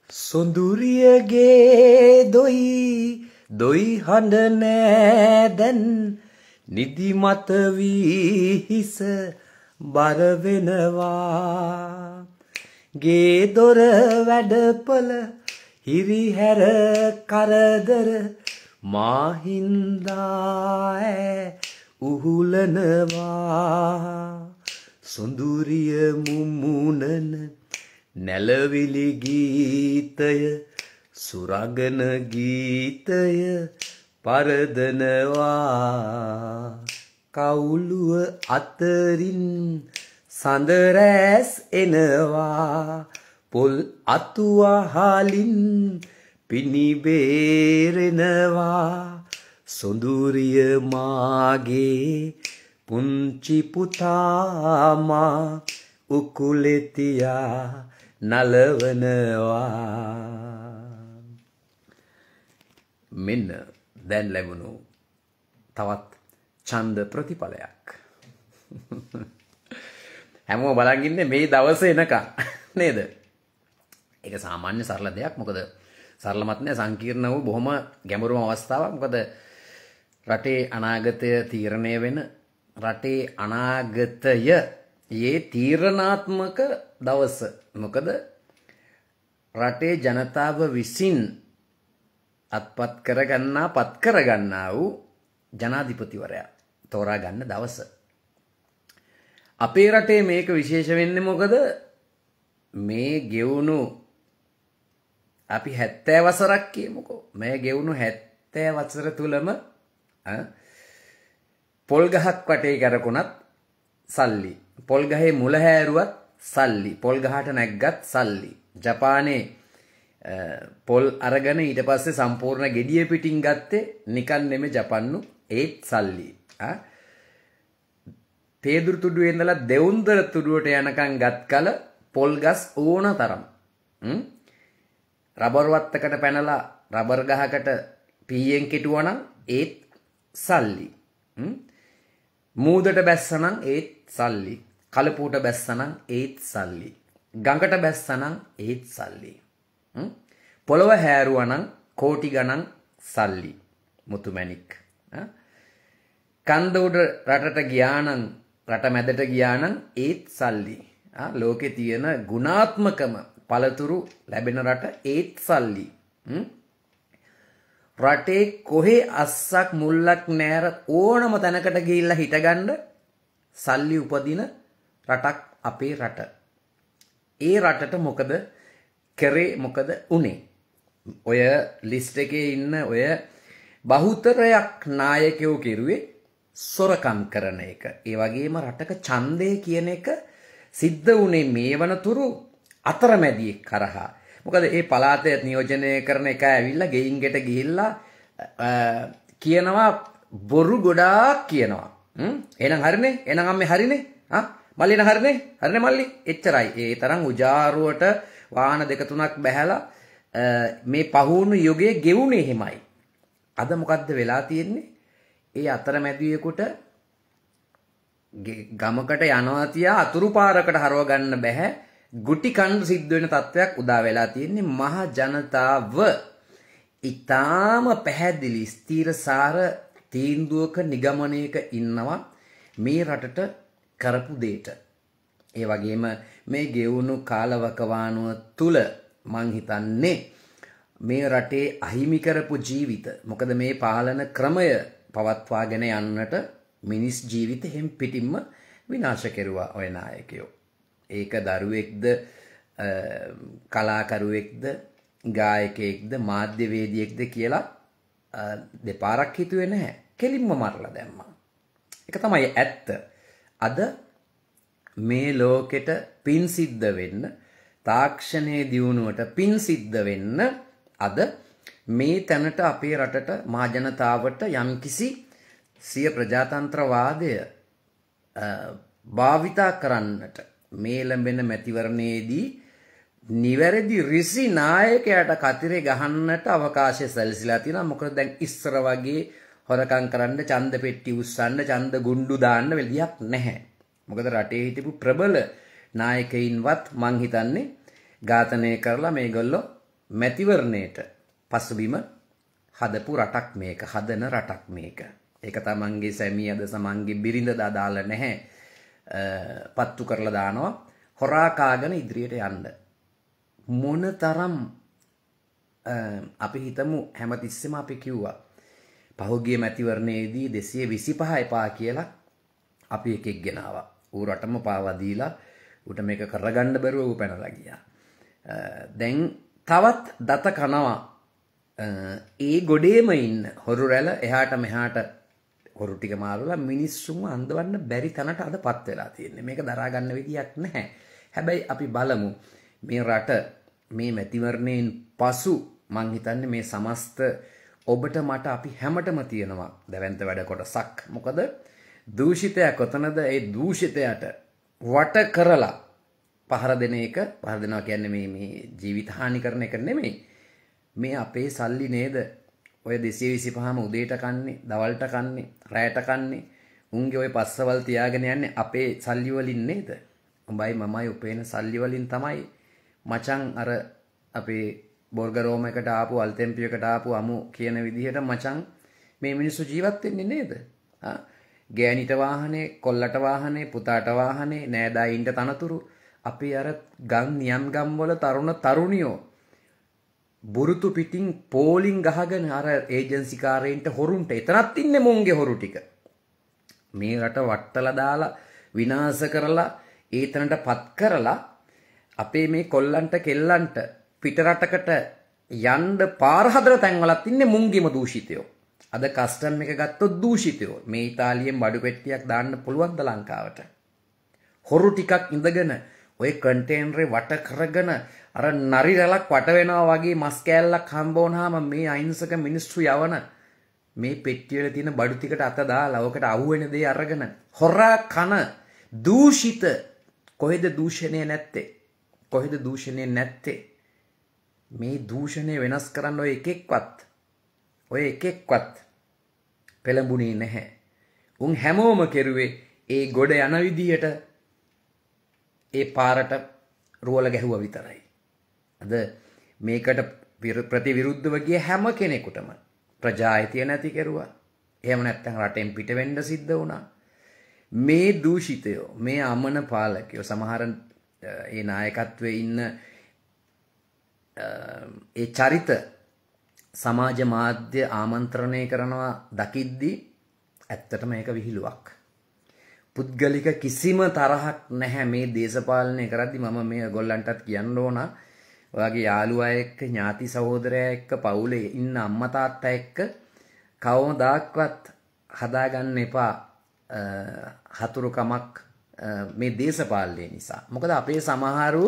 සොඳුරියගේ දොයි හඬ නෑ දැන් නිදිමත වී හිස බර වෙනවා ගේ දොර වැඩපල හිරිහැර කරදර මා හින්දා උහුලනවා සොඳුරිය මුමුණන නැලවිලි ගීතය සුරගන ගීතය පරදනවා කවුළුව අතරින් සඳරැස් එනවා පොල් අතුවහලින් පිනිබේරෙනවා සොඳුරිය මාගේ පුංචි පුතාමා උකුලෙතියා නලවනවා මෙන්න දැන් ලැබුණු තවත් ඡන්ද ප්‍රතිඵලයක් හැමෝම බලන් ඉන්නේ මේ දවසේ එනකන් නේද? ඒක සාමාන්‍ය සරල දෙයක්. මොකද සරලමත් නෑ සංකීර්ණ වූ බොහොම ගැඹුරුම අවස්ථාවක්. මොකද රටේ අනාගතය තීරණය වෙන රටේ අනාගතය යේ තීරණාත්මක දවස. මොකද රටේ ජනතාව විසින් අත්පත් කරගන්නා වූ ජනාධිපතිවරයා තෝරා ගන්න දවස. අපේ රටේ මේක විශේෂ වෙන්නේ මොකද මේ ගෙවුණු අපි 70 වසරක් කියමුකෝ. මේ ගෙවුණු 70 වසර තුලම පොල් ගහක් වටේ කරකුණත් සල්ලි. පොල් ගහේ මුල හැරුවත් සල්ලි. පොල් ගහට නැග්ගත් සල්ලි. ජපානයේ පොල් අරගෙන ඊට පස්සේ සම්පූර්ණ ගෙඩිය පිටින් ගත්තේ නිකන් නෙමෙයි ජපන්නු ඒත් සල්ලි. පේදුරු තුඩුවේ ඉඳලා දෙවුන්දර තුඩුවට යනකම් ගත් කල පොල් ගස් ඕන තරම්. රබර් වත්තකට පැනලා රබර් ගහකට පීයෙන් කෙටුවනම් ඒත් සල්ලි. මූදට බැස්සනම් ඒත් සල්ලි. කලපුවට බැස්සනම් ඒත් සල්ලි. ගඟට බැස්සනම් ඒත් සල්ලි. පොළව හැරුවනම් කෝටි ගණන් සල්ලි. මුතුමැණික්. කන්ද උඩ රටට ගියානම් රට මැදට ගියානම් ඒත් සල්ලි. ලෝකේ තියෙන ගුණාත්මකම පළතුරු ලැබෙන රට ඒත් සල්ලි. රටේ කොහේ අස්සක් මුල්ලක් නැර ඕනම තැනකට ගිහිල්ලා හිටගන්න සල්ලි උපදින රටක් අපේ රට. ඒ රටට මොකද කරේ මොකද උනේ? ඔය ලිස්ට් එකේ ඉන්න ඔය බහුතරයක් නායකයෝ කිරුවේ සොරකම් කරන එක. ඒ වගේම රටක ඡන්දය කියන එක සිද්ධ වුණේ මේ වනතුරු අතරමැදියෙක් කරහා. මොකද මේ පළාතේ නියෝජනය කරන එක ඇවිල්ලා ගෙයින් ගෙට ගිහිල්ලා කියනවා බොරු ගොඩාක් කියනවා. එහෙනම් හරිනේ? එහෙනම් අම්මේ හරිනේ? මල්ලි න හරිනේ? හරිනේ මල්ලි? එච්චරයි. ඒ තරම් උජාරුවට වාහන දෙක තුනක් බැහැලා මේ පහුණු යුගයේ ගෙවුනේ එහෙමයි. අද මොකද්ද වෙලා තියෙන්නේ? ඒ අතරමැදියෙකුට ගමකට යනවා තියා අතුරු පාරකට හරව ගන්න බෑ. ගුටි කන්න සිද්ධ වෙන තත්වයක් උදා වෙලා තියෙන්නේ. මහ ජනතාව ඊටාම පැහැදිලි ස්ථීරසාර තීන්දුවක නිගමනයක ඉන්නවා මේ රටට කරපු දෙයට. ඒ වගේම මේ ගෙවුණු කාලවකවානුව තුල මං හිතන්නේ මේ රටේ අහිමි කරපු ජීවිත. මොකද මේ පාලන ක්‍රමය පවත්වාගෙන යන්නට මිනිස් ජීවිත හැම පිටින්ම විනාශ කෙරුවා ඔය නායකයෝ. ඒක දරුවෙක්ද කලාකරුවෙක්ද ගායකයෙක්ද මාධ්‍යවේදියෙක්ද කියලා දෙපාරක් හිතුවේ නැහැ. කෙලින්ම මරලා දැම්මා. ඒක තමයි ඇත්ත. අද මේ ලෝකෙට පින් සිද්ධ වෙන්න තාක්ෂණයේ දියුණුවට පින් සිද්ධ වෙන්න අද මේ තැනට අපේ රටට මහ ජනතාවට යම්කිසි සිය ප්‍රජාතන්ත්‍රවාදය භාවිතා කරන්නට මේ ලැබෙන මැතිවරණයේදී නිවැරදි ඍසි නායකයාට කතිරේ ගහන්නට අවකාශය සැලසීලා තියෙනවා. මොකද දැන් ඉස්සර වගේ හොරකම් කරන්න ඡන්ද පෙට්ටි උස්සන්න ඡන්ද ගුණ්ඩු දාන්න වෙලියක් නැහැ. මොකද රටේ හිටපු ප්‍රබල නායකයින්වත් මං හිතන්නේ ඝාතනය කරලා මේගොල්ලෝ මැතිවරණයට පසුබිම හදපු රටක් මේක. හදන රටක් මේක. ඒක තමන්ගේ සැමියද සමන්ගේ බිරිඳ දාලා නැහැ. පත්තු කරලා දානවා. හොරා කාගෙන ඉදිරියට යන්න. මොනතරම් අපි හිතමු හැමතිස්සෙම අපි කිව්වා පහුගිය මැතිවරණයේදී 225 එපා කියලා අපි එකෙක් ගෙනාවා. ඌ රටම පාවා දීලා ඌට මේක කරගන්න බැරුව ඌ පැනලා ගියා. දැන් තවත් දත කනවා. ඒ ගොඩේම ඉන්න හොරු රැළ එහාට මෙහාට හොරු ටික මාරුලා මිනිස්සුන්ව අඳවන්න බැරි තැනට අදපත් වෙලා තියෙන්නේ. මේක දරා ගන්න විදියක් නැහැ. හැබැයි අපි බලමු මේ රට මේ මැතිවරණයෙන් පසු මං හිතන්නේ මේ සමස්ත ඔබට මට අපි හැමතෙම තියෙනවා දැවැන්ත වැඩ කොටසක්. මොකද දූෂිතයා කොතනද? ඒ දූෂිතයට වට කරලා පහර දෙන එක. පහර දෙනවා කියන්නේ මේ ජීවිත හානි කරන එක නෙමෙයි. මේ අපේ සල්ලි නේද? ඔය 225ම උදේට කන්නේ, දවල්ට කන්නේ, රැයට කන්නේ. උන්ගේ ඔය පස්සවල් තියාගෙන යන්නේ අපේ සල්ලි වලින් නේද? උඹයි මමයි උපේන සල්ලි වලින් තමයි මචං අර අපේ බෝර්ගරෝම එකට ආපු අල්තෙම්පිය එකට ආපු අමු කියන විදිහට මචං මේ මිනිස්සු ජීවත් වෙන්නේ නේද? ගෑණිට වාහනේ, කොල්ලට වාහනේ, පුතාට වාහනේ, නෑදෑයින්ට තනතුරු. අපි අර ගම් නියම් ගම් වල තරුණ තරුණියෝ බුරුතු පිටින් පෝලිං ගහගෙන අර ඒජන්සි කාරයින්ට හොරුන්ට එතනත් ඉන්නේ මොන්ගේ හොරු ටික. මේ රට වට්ටලා දාලා විනාශ කරලා ඒතනට පත් කරලා අපේ මේ කොල්ලන්ට කෙල්ලන්ට පිට රටකට යන්න පාර හදලා තැන්වලත් ඉන්නේ මුංගිම දූෂිතයෝ. අද කස්ටම් එක ගත්තොත් දූෂිතයෝ. මේ ඉතාලියෙන් බඩු පෙට්ටියක් දාන්න පුළුවන් ද ලංකාවට? හොරු ටිකක් ඉඳගෙන ඔය කන්ටේනරේ වට කරගෙන අර නරි රැලක් වට වෙනවා වගේ මස් කෑල්ලක් හම්බ වුණාම මේ අහිංසක මිනිස්සු යවන මේ පෙට්ටිය වල තියෙන බඩු ටිකට අත දාලා ඔකට අහුවෙන දේ අරගෙන හොරා කන දූෂිත. කොහෙද දූෂණය නැත්තේ? කොහෙද දූෂණය නැත්තේ? මේ දූෂණය වෙනස් කරන්න ඔය එකෙක්වත් පෙළඹුණේ නැහැ. උන් හැමෝම කෙරුවේ ඒ ගොඩ යන විදියට ඒ පාරට රුවල ගැහුවා විතරයි. අද මේකට ප්‍රතිවිරුද්ධව ගිය හැම කෙනෙකුටම ප්‍රජායිතිය නැති කෙරුවා. එහෙම නැත්නම් රටෙන් පිට වෙන්න සිද්ධ වුණා. මේ දූෂිතයෝ, මේ අමන පාලකයෝ, සමහර ඒ නායකත්වයේ ඉන්න ඒ චරිත සමාජ මාධ්‍ය ආමන්ත්‍රණය කරනවා දකිද්දී ඇත්තටම ඒක විහිළුවක්. පුද්ගලික කිසිම තරහක් නැහැ මේ දේශපාලනය කරද්දී. මම මේ ගොල්ලන්ටත් කියන්න ඕන, ඔයාගේ යාළුවා එක්ක, ඥාති සහෝදරයා එක්ක, පවුලේ ඉන්න අම්මා තාත්තා එක්ක කවමදාක්වත් හදාගන්න එපා හතුරුකමක් මේ දේශපාලනය නිසා. මොකද අපේ සමහරු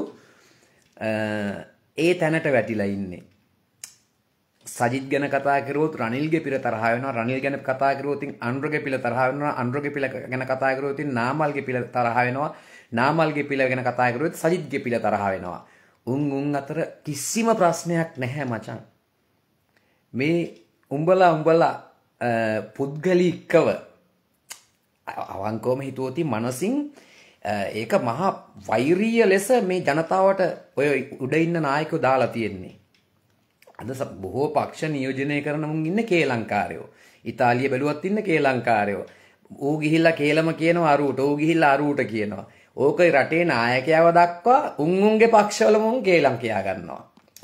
ඒ තැනට වැටිලා ඉන්නේ. සජිත් ගැන කතා කරුවොත් රනිල්ගේ පිළ තරහ වෙනවා. රනිල් ගැන කතා කරුවොත් අනුරගේ පිළ තරහ වෙනවා. අනුරගේ පිළ ගැන කතා කරුවොත් නාමල්ගේ පිළ තරහ වෙනවා. නාමල්ගේ පිළ ගැන කතා කරුවොත් සජිත්ගේ පිළ තරහ වෙනවා. උන් අතර කිසිම ප්‍රශ්නයක් නැහැ මචං. මේ උඹලා පුද්ගලිකව අවංකවම හිතුවොත් මනසින් ඒක මහා වෛරීය ලෙස මේ ජනතාවට ඔය උඩ ඉන්න නායකයෝ දාලා තියෙන්නේ. අද බොහෝ පක්ෂ නියෝජනය කරන මුන් ඉන්නේ කේලංකාරයෝ. ඉතාලිය බැලුවත් ඉන්නේ කේලංකාරයෝ. ඌ ගිහිල්ලා කේලම කියනවා අරුවට, ඌ ගිහිල්ලා අරුවට කියනවා. ඕකේ රටේ නායකයව දක්වා උන්ගේ පක්ෂවල මුන් කේලම් කියා ගන්නවා.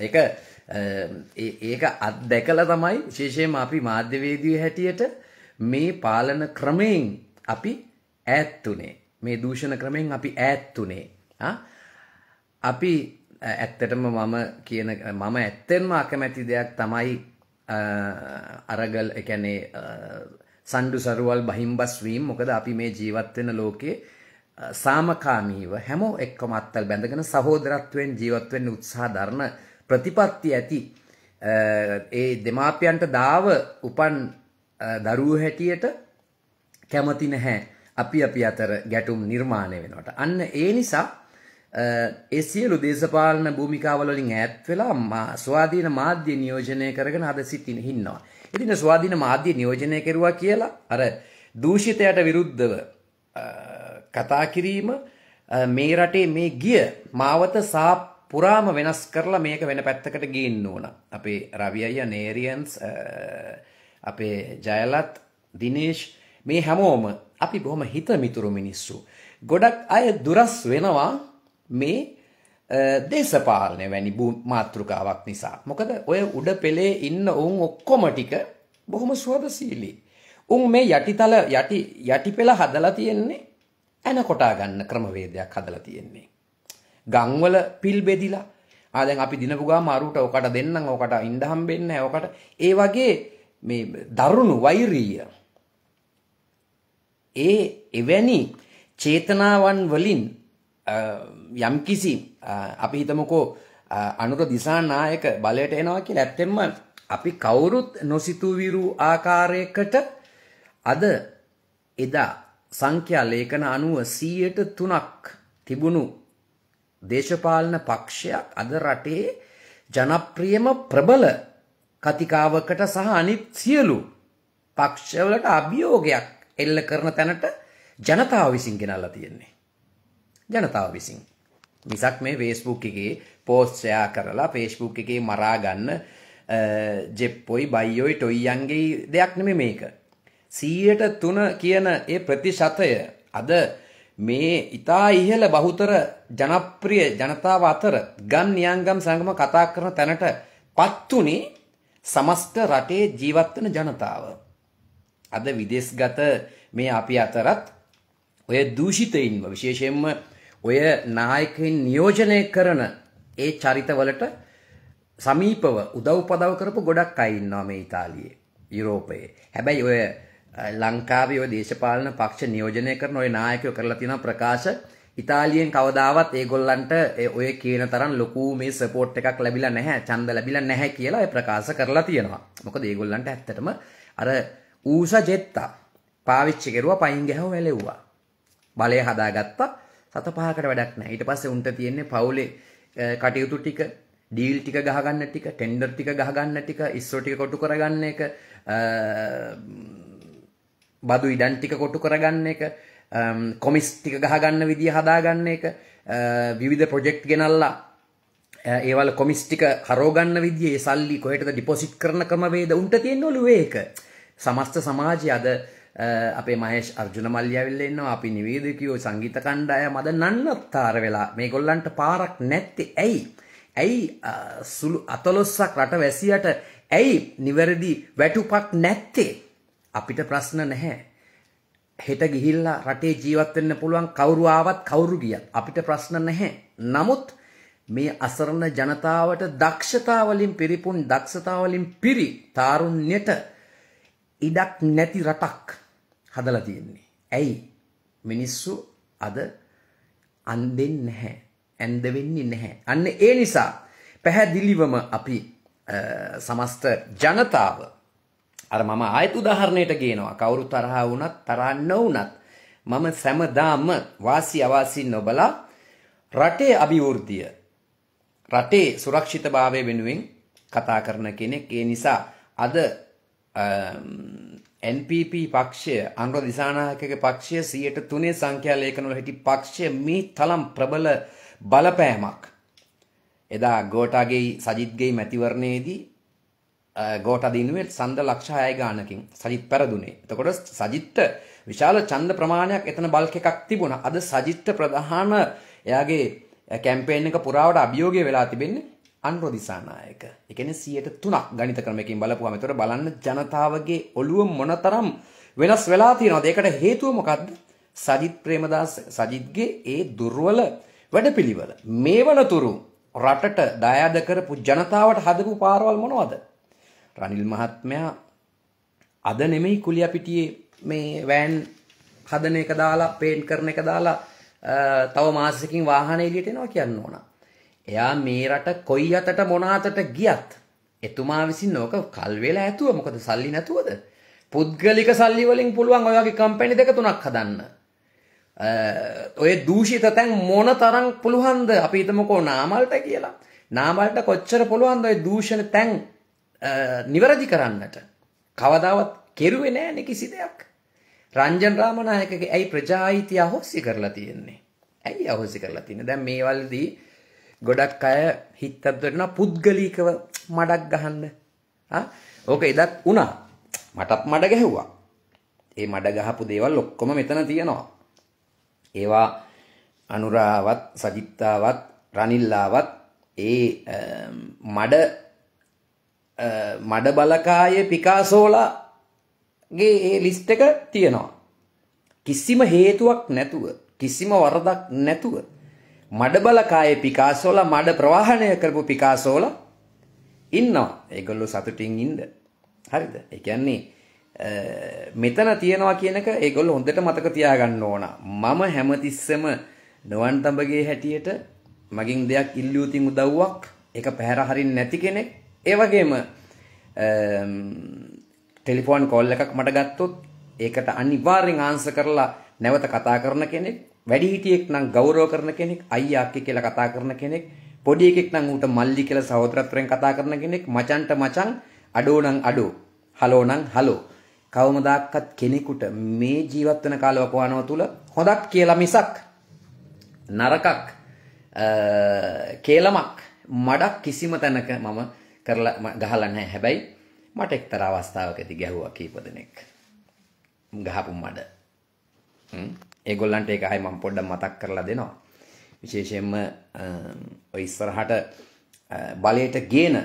ඒක අත්දැකලා තමයි විශේෂයෙන්ම අපි මාධ්‍යවේදියෝ හැටියට මේ පාලන ක්‍රමයෙන් අපි ඈත් උනේ. මේ දූෂණ ක්‍රමයෙන් අපි ඈත් උනේ. අපි ඇත්තටම මම ඇත්තෙන්ම අකමැති දෙයක් තමයි අරගල්, ඒ කියන්නේ සණ්ඩු සරුවල් බහිම්බස් වීම. මොකද අපි මේ ජීවත් වෙන ලෝකේ සාමකාමීව හැමෝ එක්කම අත්වල බැඳගෙන සහෝදරත්වයෙන් ජීවත් වෙන්න උත්සාහ දරන ප්‍රතිපත්ති ඇති ඒ දෙමාපියන්ට දාව උපන් දරුවෝ හැටියට කැමති නැහැ අපි අතර ගැටුම් නිර්මාණය වෙනවට. අන්න ඒ නිසා ඒ සියලු දේශපාලන භූමිකාවල වලින් ඈත් වෙලා ස්වාධීන මාධ්‍ය නියෝජනය කරගෙන අද සිටින ඉන්නවා. ඉතින් ස්වාධීන මාධ්‍ය නියෝජනය කරුවා කියලා අර දූෂිතයට විරුද්ධව කතා කිරීම මේ රටේ මේ ගිය මාවත පුරාම වෙනස් කරලා මේක වෙන පැත්තකට ගේන්න ඕන. අපේ රවි අයියා, නේරියන්ස්, අපේ ජයලත්, දිනේෂ් මේ හැමෝම අපි බොහොම හිත මිතුරු මිනිස්සු. ගොඩක් අය දුරස් වෙනවා මේ දේශපාලනය වැනි මාතෘකාවක් නිසා. මොකද ඔය උඩ පෙළේ ඉන්න උන් ඔක්කොම ටික බොහොම සුවදශීලී. උන් මේ යටි පෙළ හදලා තියෙන්නේ ඇන කොටා ගන්න ක්‍රමවේදයක් හදලා තියෙන්නේ. ගම්වල පිල් බෙදිලා දැන් අපි දිනපු ගාම අරුට ඔකට දෙන්නම් ඔකට ඉන්න හම්බෙන්නේ නැහැ ඔකට ඒ වගේ මේ දරුණු වෛරීය එවැනි චේතනාවන් වලින් යම්කිසි අපි හිතමුකෝ අනුර දිසානායක බලයට එනවා කියලා ඇත්තෙන්ම අපි කවුරුත් නොසිතූ විරු ආකාරයකට අද එදා සංඛ්‍යා ලේඛන අනුව 103ක් තිබුණු දේශපාලන පක්ෂයක් අද රටේ ජනප්‍රියම ප්‍රබල කතිකාවකට සහ අනිත් සියලු පක්ෂවලට අභියෝගයක් එල්ල කරන තැනට ජනතාව විසින් ගෙනල්ලා තියෙන්නේ. ජනතාව විසින්. මිසක් මේ Facebook එකේ පෝස්ට් ෂෙයා කරලා Facebook එකේ මරා ගන්න ජෙප්පොයි බයියොයි ටොයියන්ගේ දෙයක් නෙමෙයි මේක. 103 කියන ඒ ප්‍රතිශතය අද මේ ඊටා ඉහළ බහුතර ජනප්‍රිය ජනතාව අතර ගම් නියංගම් සංගම කතා කරන තැනට පත්ුනේ සමස්ත රටේ ජීවත් වෙන ජනතාව. අද විදේශගත මේ අපි අතරත් ඔය දූෂිතයින්ව විශේෂයෙන්ම ඔය නායකයින් නියෝජනය කරන ඒ චරිතවලට සමීපව උදව්පදව් කරපු ගොඩක් අය ඉන්නවා මේ ඉතාලියේ යුරෝපයේ. හැබැයි ඔය ලංකාවේ ඔය දේශපාලන පක්ෂ නියෝජනය කරන ඔය නායකයෝ කරලා තියෙන ප්‍රකාශ ඉතාලියෙන් කවදාවත් ඒගොල්ලන්ට ඔය කියන තරම් ලොකු මේ සපෝට් එකක් ලැබිලා නැහැ, ඡන්ද ලැබිලා නැහැ කියලා ඒ ප්‍රකාශ කරලා තියෙනවා. මොකද ඒගොල්ලන්ට ඇත්තටම අර ඌසා ජෙත්තා පාවිච්චි කරුවා, පයින් ගැහුව වැලෙව්වා. බලය හදාගත්තා. සත පහකට වැඩක් නැහැ. ඊට පස්සේ උන්ට තියෙන්නේ පවුලේ කටයුතු ටික, ඩීල් ටික ගහගන්න ටික, ටෙන්ඩර් ටික ගහගන්න ටික, ඉස්සෝ ටික කොටු කරගන්න එක, බදු ඉඩම් ටික කොටු කරගන්න එක, කොමිස් ටික ගහගන්න විදිය හදාගන්න එක, විවිධ ප්‍රොජෙක්ට් ගෙනල්ලා ඒවල කොමිස් ටික හරව ගන්න විදිය, ඒ සල්ලි කොහෙටද ඩිපොසිට් කරන ක්‍රමවේද උන්ට තියෙන ඔළුවේ ඒක. සමස්ත සමාජය අද අපේ මහේෂ් අර්ජුන මල්ලි ඇවිල්ලා ඉන්නවා, අපි නිවේදකයෝ, සංගීත කණ්ඩායම අද නන්නත්තර වෙලා මේගොල්ලන්ට පාරක් නැත්තේ ඇයි සුළු අතලොස්සක් රට වැසියට ඇයි නිවැරදි වැටුපක් නැත්තේ? අපිට ප්‍රශ්න නැහැ. හෙට ගිහිල්ලා රටේ ජීවත් වෙන්න පුළුවන් කවුරු ආවත් කවුරු ගියත් අපිට ප්‍රශ්න නැහැ. නමුත් මේ අසරණ ජනතාවට දක්ෂතාවලින් පිරිපුන් දක්ෂතාවලින් පිරි තාරුණ්‍යයට ඉඩක් නැති රටක් හදලා තියෙන්නේ. ඇයි? මිනිස්සු අද අන්දෙන්නේ නැහැ. ඇඳ වෙන්නේ නැහැ. අන්න ඒ නිසා පැහැදිලිවම අපි සමස්ත ජනතාව අර මම ආයත උදාහරණයට ගේනවා. කවුරු තරහා වුණත් තරහා නොවුණත් මම සෑමදාම වාසි අවාසි නොබලා රටේ අභිවෘද්ධිය, රටේ සුරක්ෂිතභාවය වෙනුවෙන් කතා කරන කෙනෙක්. ඒ නිසා අද NPP පක්ෂය, අනුර දිසානායකගේ පක්ෂය 103 සංඛ්‍යා ලේඛන වල හිටි පක්ෂය මේ තරම් ප්‍රබල බලපෑමක් එදා ගෝඨාගේ සජිත්ගේ මැතිවරණයේදී ගෝඨා දිනුවේ ඡන්ද ලක්ෂ 6 ගානකින් සජිත් පෙරදුනේ. එතකොට සජිත්ට විශාල ඡන්ද ප්‍රමාණයක් එතන බල්ක් එකක් තිබුණා. අද සජිත්ට ප්‍රධාන එයාගේ කැම්පේන් එක පුරාවට අභියෝගය වෙලා තිබෙන්නේ අනුර දිසානායක. ඒ කියන්නේ 103ක් ගණිත ක්‍රමයකින් බලපුවාම. ඒතර බලන්න ජනතාවගේ ඔළුව මොනතරම් වෙනස් වෙලා තියෙනවද? ඒකට හේතුව මොකද්ද? සජිත් ප්‍රේමදාස සජිත්ගේ ඒ දුර්වල වැඩපිළිවෙල. මේ වනතුරු රටට දායාද කරපු ජනතාවට හදපු පාරවල් මොනවද? රනිල් මහත්මයා අද නෙමෙයි කුලියපිටියේ මේ වෑන් හදන එක දාලා, පේන්ට් කරන එක දාලා තව මාසෙකින් වාහන එළියට එනවා කියන්න ඕන. එයා මේ රට කොයි අතට මොන අතට ගියත් එතුමා විසින් ඕක කල් වේලා ඇතුව. මොකද සල්ලි නැතුවද? පුද්ගලික සල්ලි වලින් පුළුවන් ඔය වගේ කම්පැනි දෙක තුනක් හදන්න. ඔය දූෂිත තැන් මොන තරම් පුළුවන්ද? අපි හිතමුකෝ නාමල්ට කියලා. නාමල්ට කොච්චර පුළුවන්ද ඔය දූෂණ තැන් නිවැරදි කරන්නට? කවදාවත් කෙරුවේ නැහැ කිසි දෙයක්. රංජන් රාමනායකගේ ඇයි ප්‍රජා අයිතිය අහෝසි කරලා තියෙන්නේ? ඇයි අහෝසි කරලා තියෙන්නේ? දැන් මේ වලදී ගොඩක් අය හිතත් වෙනවා පුද්ගලිකව මඩක් ගහන්න. ඕක එදත් වුණා. මටත් මඩ ගැහුවා. ඒ මඩ ගහපු දේවල් ඔක්කොම මෙතන තියෙනවා. ඒවා අනුරාවත්, සජිත්තාවත්, රනිල්ලාවත් ඒ මඩ බලකායේ පිකාසෝලාගේ ඒ ලිස්ට් එක තියෙනවා. කිසිම හේතුවක් නැතුව, කිසිම වරදක් නැතුව මඩ බලකායේ පිකාසෝලා, මඩ ප්‍රවාහණය කරපු පිකාසෝලා ඉන්නවා. ඒගොල්ලෝ සතුටින් ඉන්න. හරිද? ඒ කියන්නේ මෙතන තියනවා කියන එක ඒගොල්ලෝ හොඳට මතක තියාගන්න ඕන. මම හැමතිස්සෙම නොවන් තඹගේ හැටියට මගින් දෙයක් ඉල්ලුවතින් උදව්වක් ඒක පැහැර හරින්න නැති කෙනෙක්. ඒ වගේම ටෙලිෆෝන් කෝල් එකක් මට ගත්තොත් ඒකට අනිවාර්යෙන් ආන්සර් කරලා නැවත කතා කරන කෙනෙක්. වැඩිහිටියෙක් නම් ගෞරව කරන කෙනෙක්, අයියා අක්කේ කියලා කතා කරන කෙනෙක්, පොඩි එකෙක් නම් ඌට මල්ලි කියලා සහෝදරත්වයෙන් කතා කරන කෙනෙක්, මචන්ට මචන්, අඩෝ නම් අඩෝ, හලෝ නම් හලෝ. කවමදාක්වත් කෙනෙකුට මේ ජීවත් වෙන කාලවකවානුව තුල හොඳක් කියලා මිසක් නරකක් කේලමක් මඩක් කිසිම තැනක මම කරලා ගහලා නැහැ. හැබැයි මට එක්තරා අවස්ථාවකදී ගැහුවා කීප දෙනෙක් ගහපු මඩ. ඒගොල්ලන්ට ඒක ආයි මම පොඩ්ඩක් මතක් කරලා දෙනවා. විශේෂයෙන්ම ඔය ඉස්සරහට බලයට ගේන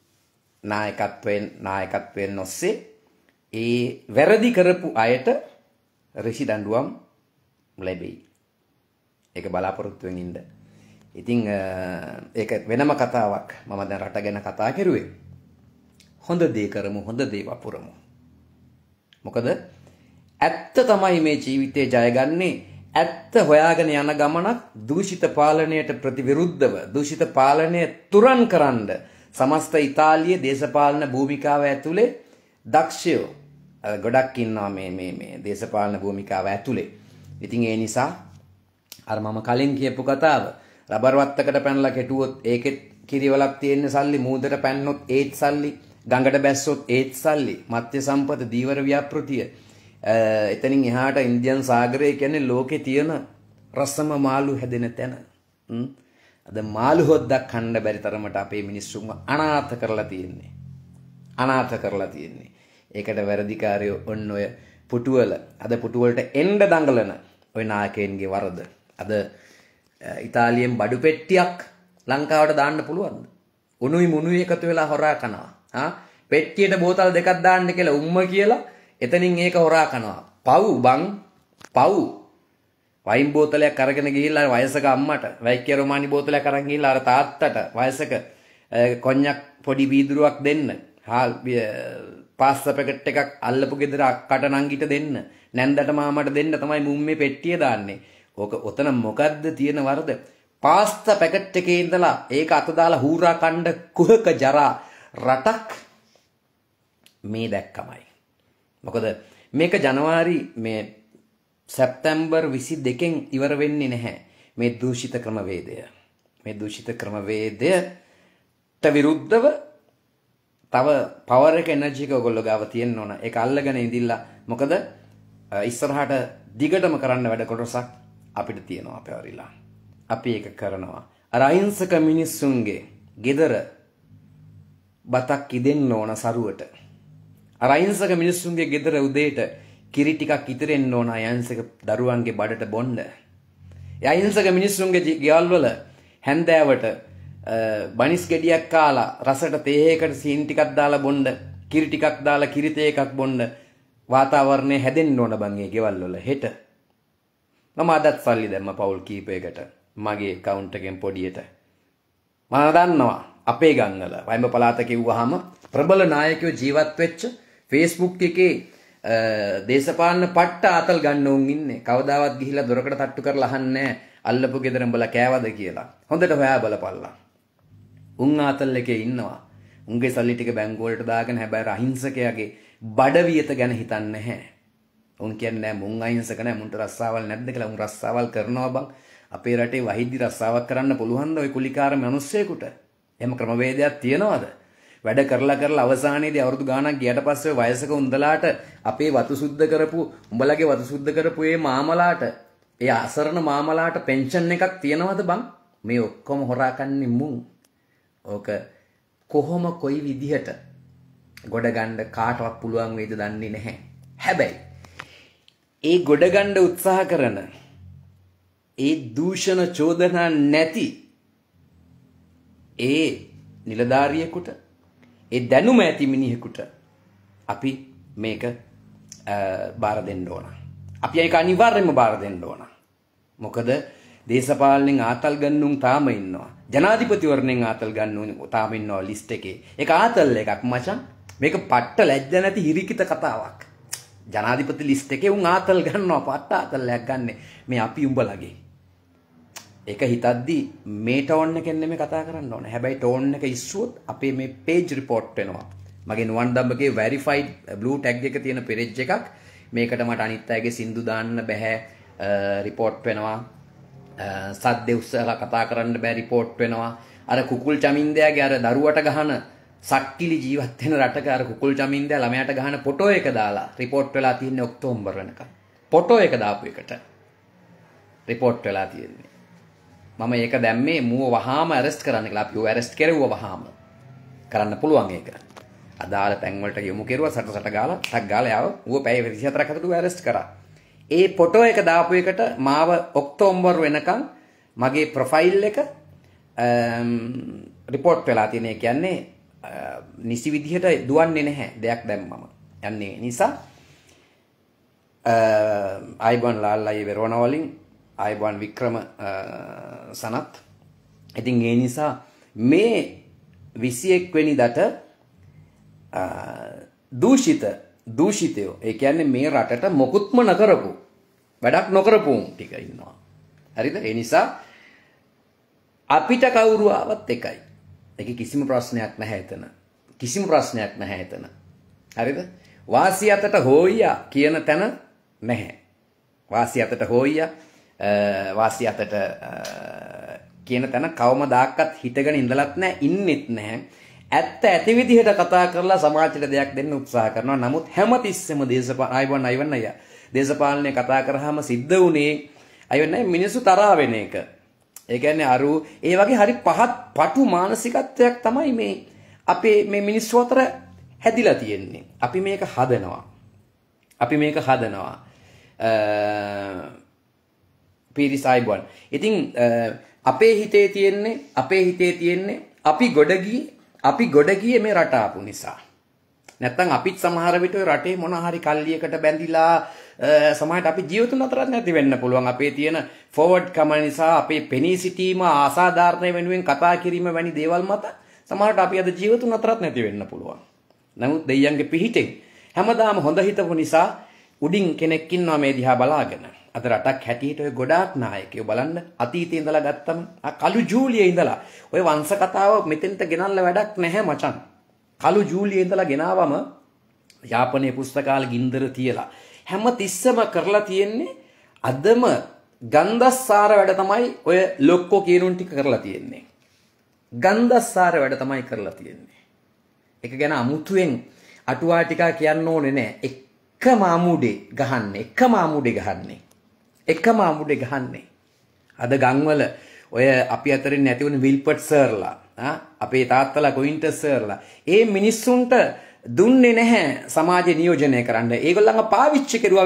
නායකත්වයෙන් ඔස්සේ ඒ වැරදි කරපු අයට ඍෂි දඬුවම් ලැබෙයි. ඒක බලාපොරොත්තුවෙන් ඉන්න. ඉතින් ඒක වෙනම කතාවක්. මම දැන් රට ගැන කතා කරුවේ. හොඳ දේ කරමු, හොඳ දේ වපුරමු. මොකද ඇත්ත තමයි මේ ජීවිතේ ජයගන්නේ. ඇත්ත හොයාගෙන යන ගමනක් දූෂිත පාලනයට ප්‍රතිවිරුද්ධව, දූෂිත පාලනය තුරන් කරන්න සමස්ත ඉතාලියේ දේශපාලන භූමිකාව ඇතුලේ දක්ෂයෝ ගොඩක් ඉන්නවා මේ දේශපාලන භූමිකාව ඇතුලේ. ඉතින් ඒ නිසා අර මම කලින් කියපු කතාව රබර් වත්තකට පැනලා කෙටුවොත් ඒකෙත් කිරිවලක් තියෙන සල්ලි, මූදට පැන්නොත් ඒත් සල්ලි, ගඟට බැස්සොත් ඒත් සල්ලි, මත්ස්‍ය සම්පත, දීවර ව්‍යාපෘතිය, එතනින් එහාට ඉන්දියන් සාගරය කියන්නේ ලෝකේ තියෙන රසම මාළු හැදෙන තැන. අද මාළු හොද්දක් කන්න බැරි තරමට අපේ මිනිස්සුන්ව අනාථ කරලා තියෙන්නේ. ඒකට වැරදිකාරයෝ ඔන්න ඔය පුටුවල, අද පුටුවලට එන්න දඟලන ඔය නායකයන්ගේ වරද. අද ඉතාලියෙන් බඩු පෙට්ටියක් ලංකාවට දාන්න පුළුවන්ද? උණුයි මුණුයි එකතු වෙලා හොරා කනවා. පෙට්ටියට බෝතල් දෙකක් දාන්න කියලා උම්ම කියලා එතනින් ඒක හොරා කනවා. පව් බං පව්. වයින් බෝතලයක් අරගෙන ගිහිල්ලා වයසක අම්මට, වෛක්‍ය රොමානි බෝතලයක් අරන් ගිහිල්ලා අර තාත්තට වයසක කොන්්‍යක් පොඩි වීදුරුවක් දෙන්න. පාස්තා පැකට් එකක් අල්ලපු ගෙදර අක්කට නංගිට දෙන්න. නැන්දට මාමට දෙන්න තමයි මුම් මේ පෙට්ටිය දාන්නේ. ඕක ඔතන මොකද්ද තියෙන වරද? පාස්තා පැකට් එකේ ඉඳලා ඒක අත දාලා හූරා කණ්ඩ කුහක ජරා රටක් මේ දැක්කමයි. මොකද මේක ජනවාරි මේ සැප්තැම්බර් 22න් ඉවර වෙන්නේ නැහැ. මේ දූෂිත ක්‍රමවේදය. මේ දූෂිත ක්‍රමවේදයට විරුද්ධව තව පවර් එක එනර්ජි එක ඔයගොල්ලෝ ගාව තියෙන්න ඕන. ඒක අල්ලගෙන ඉඳිලා. මොකද ඉස්සරහට දිගටම කරන්න වැඩ කොටසක් අපිට තියෙනවා අපේ වරිලා. අපි ඒක කරනවා. අර අහිංසක මිනිස්සුන්ගේ ගෙදර බතක් ඉදෙන්න ඕන සරුවට. අර අහිංසක මිනිස්සුන්ගේ ගෙදර උදේට කිරි ටිකක් ඉතිරෙන්න ඕන අහිංසක දරුවන්ගේ බඩට බොන්න. ඒ අහිංසක මිනිස්සුන්ගේ ගෙවල් වල හැන්දෑවට බනිස් ගෙඩියක් කාලා රසට තේහයකට සීනි ටිකක් දාලා බොන්න, කිරි ටිකක් දාලා කිරි තේ එකක් බොන්න වාතාවරණය හැදෙන්න ඕන බං ඒ ගෙවල් වල. හෙට මම අදත් සල්ලි දැම්ම පවුල් කීපයකට මගේ account එකෙන් පොඩියට. මම දන්නවා අපේ ගංගල වයිඹ පළාත කිව්වහම ප්‍රබල නායකයෝ ජීවත් වෙච්ච Facebook එකේ දේශපාලන පට්ට ආතල් ගන්න උන් ඉන්නේ. කවදාවත් ගිහිල්ලා දොරකට තට්ටු කරලා අහන්නේ නැහැ අල්ලපු ගෙදර උඹලා කෑවද කියලා. හොඳට හොයා බලපල්ලා. උන් ආතල් එකේ ඉන්නවා. උන්ගේ සල්ලි ටික බැංකුවලට දාගෙන හැබැයි අහිංසකයාගේ බඩවියත ගැන හිතන්නේ නැහැ. උන් කියන්නේ මුන් අහිංසක නැහැ, මුන්ට රස්සාවල් නැද්ද කියලා. උන් රස්සාවල් කරනවා බං. අපේ රටේ වහිද්දි රස්සාවක් කරන්න පුළුවන්ද ওই කුලිකාර මිනිස්සෙකුට? එහෙම ක්‍රමවේදයක් තියනවද? වැඩ කරලා අවසානයේදී අවුරුදු ගාණක් ගියට පස්සේ වයසක උන්දලාට අපේ වතු සුද්ධ කරපු උඹලගේ වතු සුද්ධ කරපු මේ මාමලාට, ඒ අසරණ මාමලාට පෙන්ෂන් එකක් තියනවද බං? මේ ඔක්කොම හොරා කන්නේ මුන්. ඕක කොහොම කොයි විදිහට ගොඩ ගන්න කාටවත් පුළුවන් වේද දන්නේ නැහැ. හැබැයි ඒ ගොඩ ගන්න උත්සාහ කරන ඒ දූෂණ චෝදනා නැති ඒ නිලධාරියෙකුට ඒ දැනුම ඇති මිනිහෙකුට අපි මේක බාර දෙන්න ඕන. අපි ඒක අනිවාර්යයෙන්ම බාර දෙන්න ඕන. මොකද දේශපාලනෙන් ආතල් ගන්නුන් තාම ඉන්නවා. ජනාධිපතිවරණයෙන් ආතල් ගන්නුන් තාම ඉන්නවා ලිස්ට් එකේ. ඒක ආතල් එකක් මචං. මේක පට්ට ලැජ්ජ නැති හිරිකිත කතාවක්. ජනාධිපති ලිස්ට් එකේ උන් ආතල් ගන්නවා පට්ට ආතල්යක් ගන්නෙ. මේ අපි උඹලගේ. ඒක හිතද්දි මේ ටෝන් එකෙන් නෙමෙයි කතා කරන්න ඕනේ. හැබැයි ටෝන් එක ඉස්සුවොත් අපේ මේ පේජ් රිපෝට් වෙනවා. මගේ Nuwan Dambage verified blue tag එක තියෙන පේජ් එකක්. මේකට මට අනිත් අයගේ සින්දු දාන්න බෑ රිපෝට් වෙනවා. සද්දේ උස්සලා කතා කරන්න බෑ රිපෝට් වෙනවා. අර කුකුල් චමින්දයාගේ අර දරුවට ගහන සක්කිලි ජීවත් වෙන රටක අර කුකුල් චමින්දයා ළමයාට ගහන ෆොටෝ එක දාලා රිපෝට් වෙලා තියෙන්නේ ඔක්තෝබර් වෙනකම්. ෆොටෝ එක දාපු එකට රිපෝට් වෙලා තියෙන්නේ. මම ඒක දැම්මේ මුව වහාම ඇරෙස්ට් කරන්න කියලා. අපි ඌ ඇරෙස්ට් කරුවා වහාම. කරන්න පුළුවන් ඒක. අදාළ තැන් වලට යොමු කෙරුවා සට ගාලා ටක් ගාලා යාව ඌව පැය 24ක් අතර ඌ ඇරෙස්ට් කරා. ඒ ෆොටෝ එක දාපු එකට මාව ඔක්තෝබර් වෙනකන් මගේ ප්‍රොෆයිල් එක රිපෝට් වෙලා තියෙන. ඒ කියන්නේ නිසි විදිහට දුවන්නේ නැහැ දෙයක් දැම්මම. යන්නේ නිසා ආයිබන් ලාල්ලායි වෙරවන වලින් ආයිබන් වික්‍රම සනත්. ඉතින් ඒ නිසා මේ 21 වෙනිදාට දූෂිතයෝ ඒ කියන්නේ මේ රටට මොකුත්ම නොකරපු වැඩක් නොකරපු ටික ඉන්නවා. හරිද? ඒ නිසා අපිට කවුරු ආවත් එකයි. ඒක කිසිම ප්‍රශ්නයක් නැහැ එතන. කිසිම ප්‍රශ්නයක් නැහැ එතන. හරිද? වාසිය අතට හොයියා කියන තැන නැහැ. වාසිය අතට හොයියා වාසිය අතට කියන තැන කවමදාකවත් හිටගෙන ඉඳලත් නැහැ, ඉන්නෙත් නැහැ. ඇත්ත ඇති විදිහට කතා කරලා සමාජයට දෙයක් දෙන්න උත්සාහ කරනවා. නමුත් හැමතිස්සෙම දේශපාලනය කතා කරාම සිද්ධ වුණේ මිනිස්සු තරහා වෙන එක. ඒ කියන්නේ අරු ඒ වගේ හරි පහත් පටු මානසිකත්වයක් තමයි මේ අපේ මේ මිනිස්සු අතර හැදිලා තියෙන්නේ. අපි මේක හදනවා. පිරිසයිබන්. ඉතින් අපේ හිතේ තියෙන්නේ අපි ගොඩ ගියේ මේ රට ආපු නිසා. නැත්තම් අපිත් සමහර විට රටේ මොන හරි කල්ලියකට බැඳිලා සමහරට අපි ජීවිතුන් අතරත් නැති වෙන්න පුළුවන්. අපේ තියෙන ෆෝවර්ඩ් කම නිසා අපේ පෙනී සිටීම අසාධාරණ වෙනුවෙන් කතා කිරීම වැනි දේවල් මත සමහරට අපි අද ජීවිතුන් අතරත් නැති වෙන්න පුළුවන්. නමුත් දෙයියන්ගේ පිහිටෙන් හැමදාම හොඳ හිතපු නිසා උඩින් කෙනෙක් ඉන්නවා මේ දිහා බලාගෙන. අද රටක් හැටියට ඔය ගොඩාක් නායකයෝ බලන්න අතීතේ ඉඳලා ගත්තම කළු ජූලියේ ඉඳලා ඔය වංශ කතාව මෙතෙන්ට ගෙනල්ලා වැඩක් නැහැ මචං. කළු ජූලියේ ඉඳලා ගෙනාවම යාපනයේ පුස්තකාල ගින්දර තියලා හැම තිස්සම කරලා තියෙන්නේ අදම ගන්ධස්සාර වැඩ තමයි ඔය ලොක්කෝ කියනුන් ටික කරලා තියෙන්නේ. ගන්ධස්සාර වැඩ තමයි කරලා තියෙන්නේ. ඒක ගැන අමුතුවෙන් අටුවා ටික කියන්න ඕනේ නැහැ. එකම ආමුඩේ ගහන්නේ. අද ගම්වල ඔය අපි අතරින් නැති වුණ විල්පට් සර්ලා අපේ තාත්තලා කොයින්ටර් සර්ලා ඒ මිනිස්සුන්ට දුන්නේ නැහැ සමාජය නියෝජනය කරන්න. ඒගොල්ලන්ව පාවිච්චි කරුවා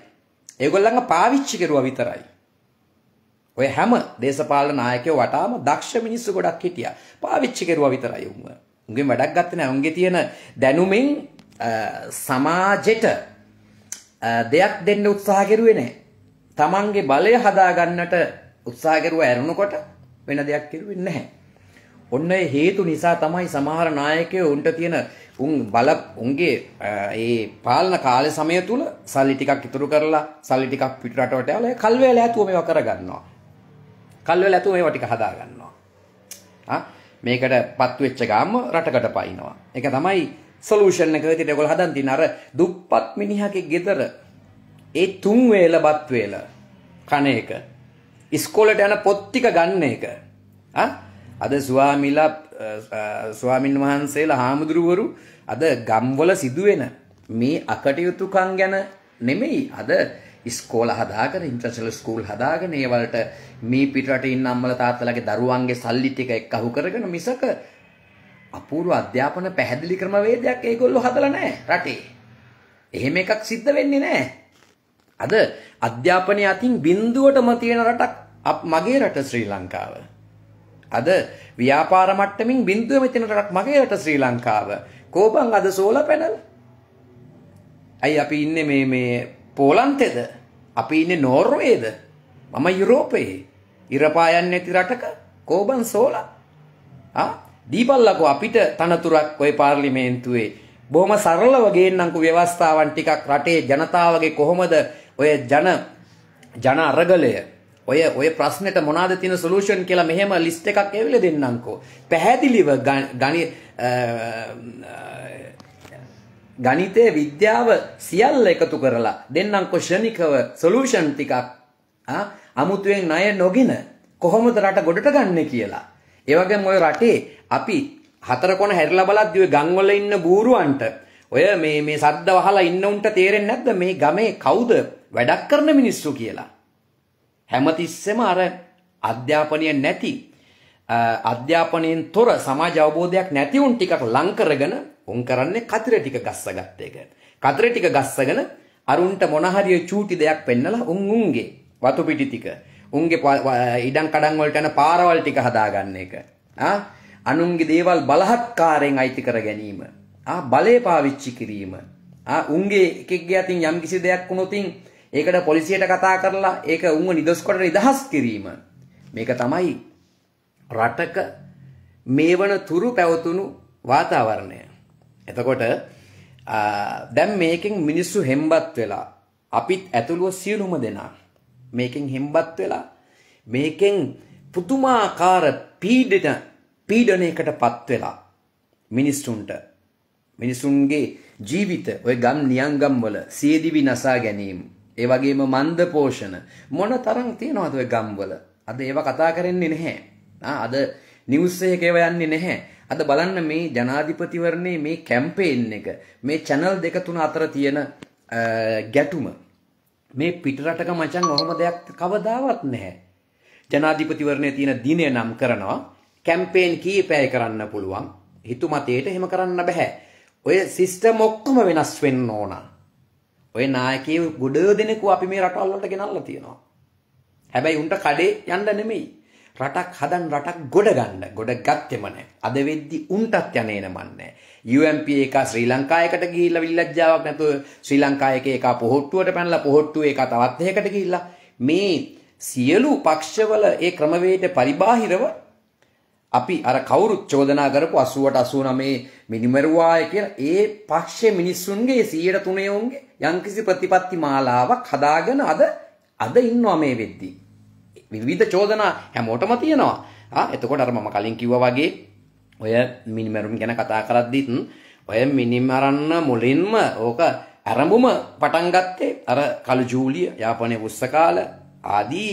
විතරයි. ඔය හැම දේශපාලන නායකයෝ වටාම දක්ෂ මිනිස්සු ගොඩක් හිටියා. පාවිච්චි කරුවා විතරයි උන්ව. උන්ගෙන් වැඩක් ගත්තේ නැහැ. උන්ගේ තියෙන දැනුමින් සමාජෙට දෙයක් දෙන්න උත්සාහ කරුවේ නැහැ. තමන්ගේ බලය හදා ගන්නට උත්සාහ කරුවා ඇරුණකොට වෙන දෙයක් කරුවේ නැහැ. ඔන්න ඒ හේතු නිසා තමයි සමහර නායකයෝ උන්ට තියෙන උන්ගේ ඒ පාලන කාල සමය තුල සල්ලි ටිකක් ඉතුරු කරලා සල්ලි ටිකක් පිටරටවට යවලා කල්වැල ඇතුව මේවා කරගන්නවා. කල්වැල ඇතුව මේවා ටික හදා ගන්නවා. මේකට පත් වෙච්ච ගාම රටකට පයින්නවා. ඒක තමයි සොලියුෂන් එක විදිහට ඒගොල්ලෝ හදන් තියන අර දුප්පත් මිනිහාගේ ගෙදර ඒ 3 වේල බත් වේල කන එක ඉස්කෝලේට යන පොත් ටික ගන්න එක අද ස්වාමින් වහන්සේලා හාමුදුරුවරු අද ගම්වල සිදුවෙන මේ අකටයුතුකම් ගැන නෙමෙයි අද ඉස්කෝල හදාගෙන ඉන්ටර්නැෂනල් ස්කූල් හදාගෙන ඒ වලට මේ පිටරට ඉන්න අම්මලා තාත්තලාගේ දරුවන්ගේ සල්ලි ටික එක්කහු කරගෙන මිසක අපූර්ව අධ්‍යාපන පැහැදිලි ක්‍රමවේදයක් ඒගොල්ලෝ හදලා නැහැ රටේ. එහෙම එකක් සිද්ධ වෙන්නේ නැහැ. අද අධ්‍යාපනයේ අතින් බිඳුවටම තියෙන රටක් මගේ රට ශ්‍රී ලංකාව. අද ව්‍යාපාර මට්ටමින් බිඳුවෙම තියෙන රටක් මගේ රට ශ්‍රී ලංකාව. කෝපං අද සෝලා පැනල්. අයි අපි ඉන්නේ මේ පෝලන්තේද? අපි ඉන්නේ නෝර්වේද? මම යුරෝපයේ. ඉරපායන් නැති රටක කෝබන් සෝලා. දීපල්ලකෝ අපිට තනතුරක් ওই පාර්ලිමේන්තුවේ බොහොම සරලව ගේන්නම්කෝ ව්‍යවස්ථාවන් ටිකක් රටේ ජනතාවගේ කොහොමද ඔය ජන අරගලය ඔය ප්‍රශ්නෙට මොනවාද තියෙන සොලියුෂන් කියලා මෙහෙම ලිස්ට් එකක් එවිල දෙන්නම්කෝ. පැහැදිලිව ගණිතයේ විද්‍යාව සියල්ල එකතු කරලා දෙන්නම්කෝ ශනිකව සොලියුෂන් ටිකක් අමුතුවෙන් ණය නොගෙන කොහොමද රට ගොඩට ගන්නෙ කියලා. ඒ වගේම ඔය රටේ අපි හතර කොන හැරිලා බලද්දී ඔය ගම් වල ඉන්න බූරුවන්ට ඔය මේ සද්ද වහලා ඉන්න උන්ට තේරෙන්නේ නැද්ද මේ ගමේ කවුද වැඩක් කරන මිනිස්සු කියලා. හැමතිස්සෙම අර අධ්‍යාපනය නැති අධ්‍යාපනයෙන් තොර සමාජ අවබෝධයක් නැති උන් ටිකක් ලං කරගෙන උන් කරන්නේ කතර ටික ගස්සගත්ත එක. කතර ටික ගස්සගෙන අරුන්ට මොන හරි චූටි දෙයක් පෙන්නලා උන්ගේ වතු පිටි ටික උන්ගේ ඉඩම් කඩම් වලට යන පාරවල් ටික හදාගන්න එක. අනුන්ගේ දේවල් බලහත්කාරයෙන් අයිති කර ගැනීම. බලය පාවිච්චි කිරීම. උන්ගේ එකෙක්ගේ අතින් යම් කිසි දෙයක් වුණොතින් ඒකට පොලිසියට කතා කරලා ඒක උන්ව නිදොස් කොට නිදහස් කිරීම. මේක තමයි රටක මේවන තුරු පැවතුණු වාතාවරණය. එතකොට දැන් මේකෙන් මිනිස්සු හෙම්බත් වෙලා අපිත් ඇතුළුව සියලුම දෙනා මේකෙන් හෙම්බත් වෙලා මේකෙන් පුදුමාකාර පීඩනයකටපත් වෙලා මිනිසුන්ගේ ජීවිත ඔය ගම් නියංගම් වල සියදිවි නසා ගැනීම ඒ වගේම මන්ද පෝෂණ මොන තරම් තියනවද ඔය ගම් වල අද ඒව කතා කරන්නේ නැහැ. අද නිවුස් එකේ යන්නේ නැහැ. අද බලන්න මේ ජනාධිපතිවරණේ මේ කැම්පේන් එක මේ channel 2-3 අතර තියෙන ගැටුම මේ පිටරටක මචං ඔහොම දෙයක් කවදාවත් නැහැ. ජනාධිපතිවරණේ තියෙන දිනය නම් කරනවා කැම්පේන් කීපයයි කරන්න පුළුවන්. හිතුමතේට එහෙම කරන්න බෑ. ඔය සිස්ටම් ඔක්කොම වෙනස් වෙන්න ඕන. ඔය නායකයෝ ගොඩ දෙනෙකු අපි මේ රටවල් වලට ගෙනල්ලා තියෙනවා. හැබැයි උන්ට කඩේ යන්න නෙමෙයි. රටක් හදන් රටක් ගොඩ ගන්න. ගොඩ ගත්තෙම නැහැ. අද වෙද්දි උන්ටත් යන්නේ නමන්නේ. UMP එක ශ්‍රී ලංකාවයකට ගිහිල්ලා විල්ලජ්ජාවක් නැතුව ශ්‍රී ලංකාවේ එක පොහොට්ටුවට පැනලා පොහොට්ටුවේ එක තවත් එකකට ගිහිල්ලා මේ සියලු පක්ෂවල ඒ ක්‍රමවේදයට පරිබාහිරව අපි අර කවුරුත් චෝදනා කරපු 80ට 89 මිනිමරුවාය කියලා ඒ පක්ෂයේ මිනිස්සුන්ගේ 103 උන්ගේ යම්කිසි ප්‍රතිපත්ති මාලාවක් හදාගෙන අද ඉන්නවා මේ වෙද්දි. විවිධ චෝදනා හැමෝටම තියෙනවා. එතකොට අර මම කලින් කිව්වා වගේ ඔය මිනිමරුන් ගැන කතා කරද්දිත් ඔය මිනිමරන්න මුලින්ම ඕක ආරම්භම පටන් ගත්තේ අර කළු ජූලිය යාපනයේ පුස්තකාල ආදී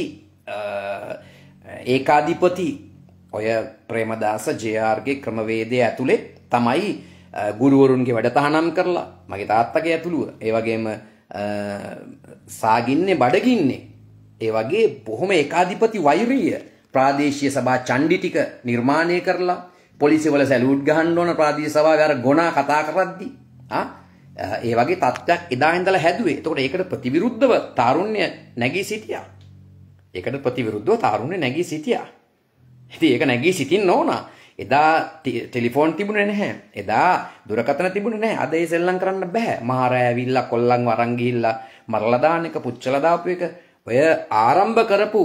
ඒකාධිපති ඔය ප්‍රේමදාස ජේ.ආර්.ගේ ක්‍රමවේදය ඇතුලේ තමයි ගුරුවරුන්ගේ වැඩ තහනම් කරලා මගේ තාත්තගේ ඇතුළුව ඒ වගේම සාගින්නේ බඩගින්නේ ඒ වගේ බොහොම ඒකාධිපති වෛරීය ප්‍රාදේශීය සභා ඡන්දි ටික නිර්මාණය කරලා පොලිසිය වල සැලූට් ගහන්න ඕන ප්‍රාදේශීය සභාවේ අර ගොනා කතා කරද්දි ඒ වගේ තත්ත්වයක් එදා ඉඳලා හැදුවේ. එතකොට ඒකට ප්‍රතිවිරුද්ධව තාරුණ්‍ය නැගී සිටියා. ඉතින් ඒක නැගී සිටින්න ඕන. එදා ටෙලිෆෝන් තිබුණේ නැහැ. එදා දුරකථන තිබුණේ නැහැ. අද ඒ සෙල්ලම් කරන්න බෑ. මහරය ඇවිල්ලා කොල්ලන්ව අරන් ගිහිල්ලා මරලා දාන එක පුච්චලා දාපු එක ඔය ආරම්භ කරපු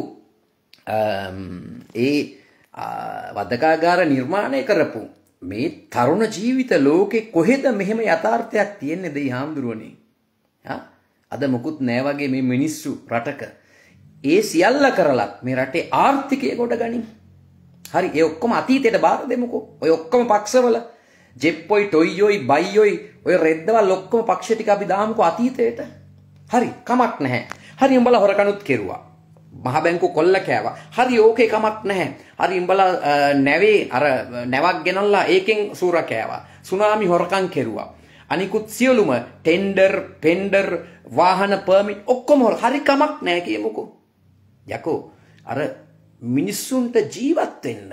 ඒ වදකාගාර නිර්මාණය කරපු මේ තරුණ ජීවිත ලෝකේ කොහෙද මෙහෙම යථාර්ථයක් තියෙන්නේ දෙයි හාමුදුරුවනේ. අද මොකුත් නෑ වගේ මේ මිනිස්සු රටක ඒ සියල්ල කරලත් මේ රටේ ආර්ථිකය ගොඩ ගනින්. හරි ඒ ඔක්කොම අතීතයට බාර දෙමුකෝ. ඔය ඔක්කොම පක්ෂවල ජෙප්පොයි ටොයියොයි බයියොයි ඔය රෙද්දවල් ඔක්කොම පක්ෂ ටික අපි දාමුකෝ අතීතයට. හරි කමක් නැහැ. හරි උඹලා හොරකනුත් කෙරුවා. මහ බැංකු කොල්ල කෑවා. හරි ඕකේ කමක් නැහැ. හරි උඹලා නැවේ අර නැවක් ගෙනල්ලා ඒකෙන් සූර කෑවා. සුනාමි හොරකම් කෙරුවා. අනිකුත් සියලුම ටෙන්ඩර් වාහන පර්මිට් ඔක්කොම හරි කමක් නැහැ කියමුකෝ. යකෝ අර මිනිස්සුන්ට ජීවත් වෙන්න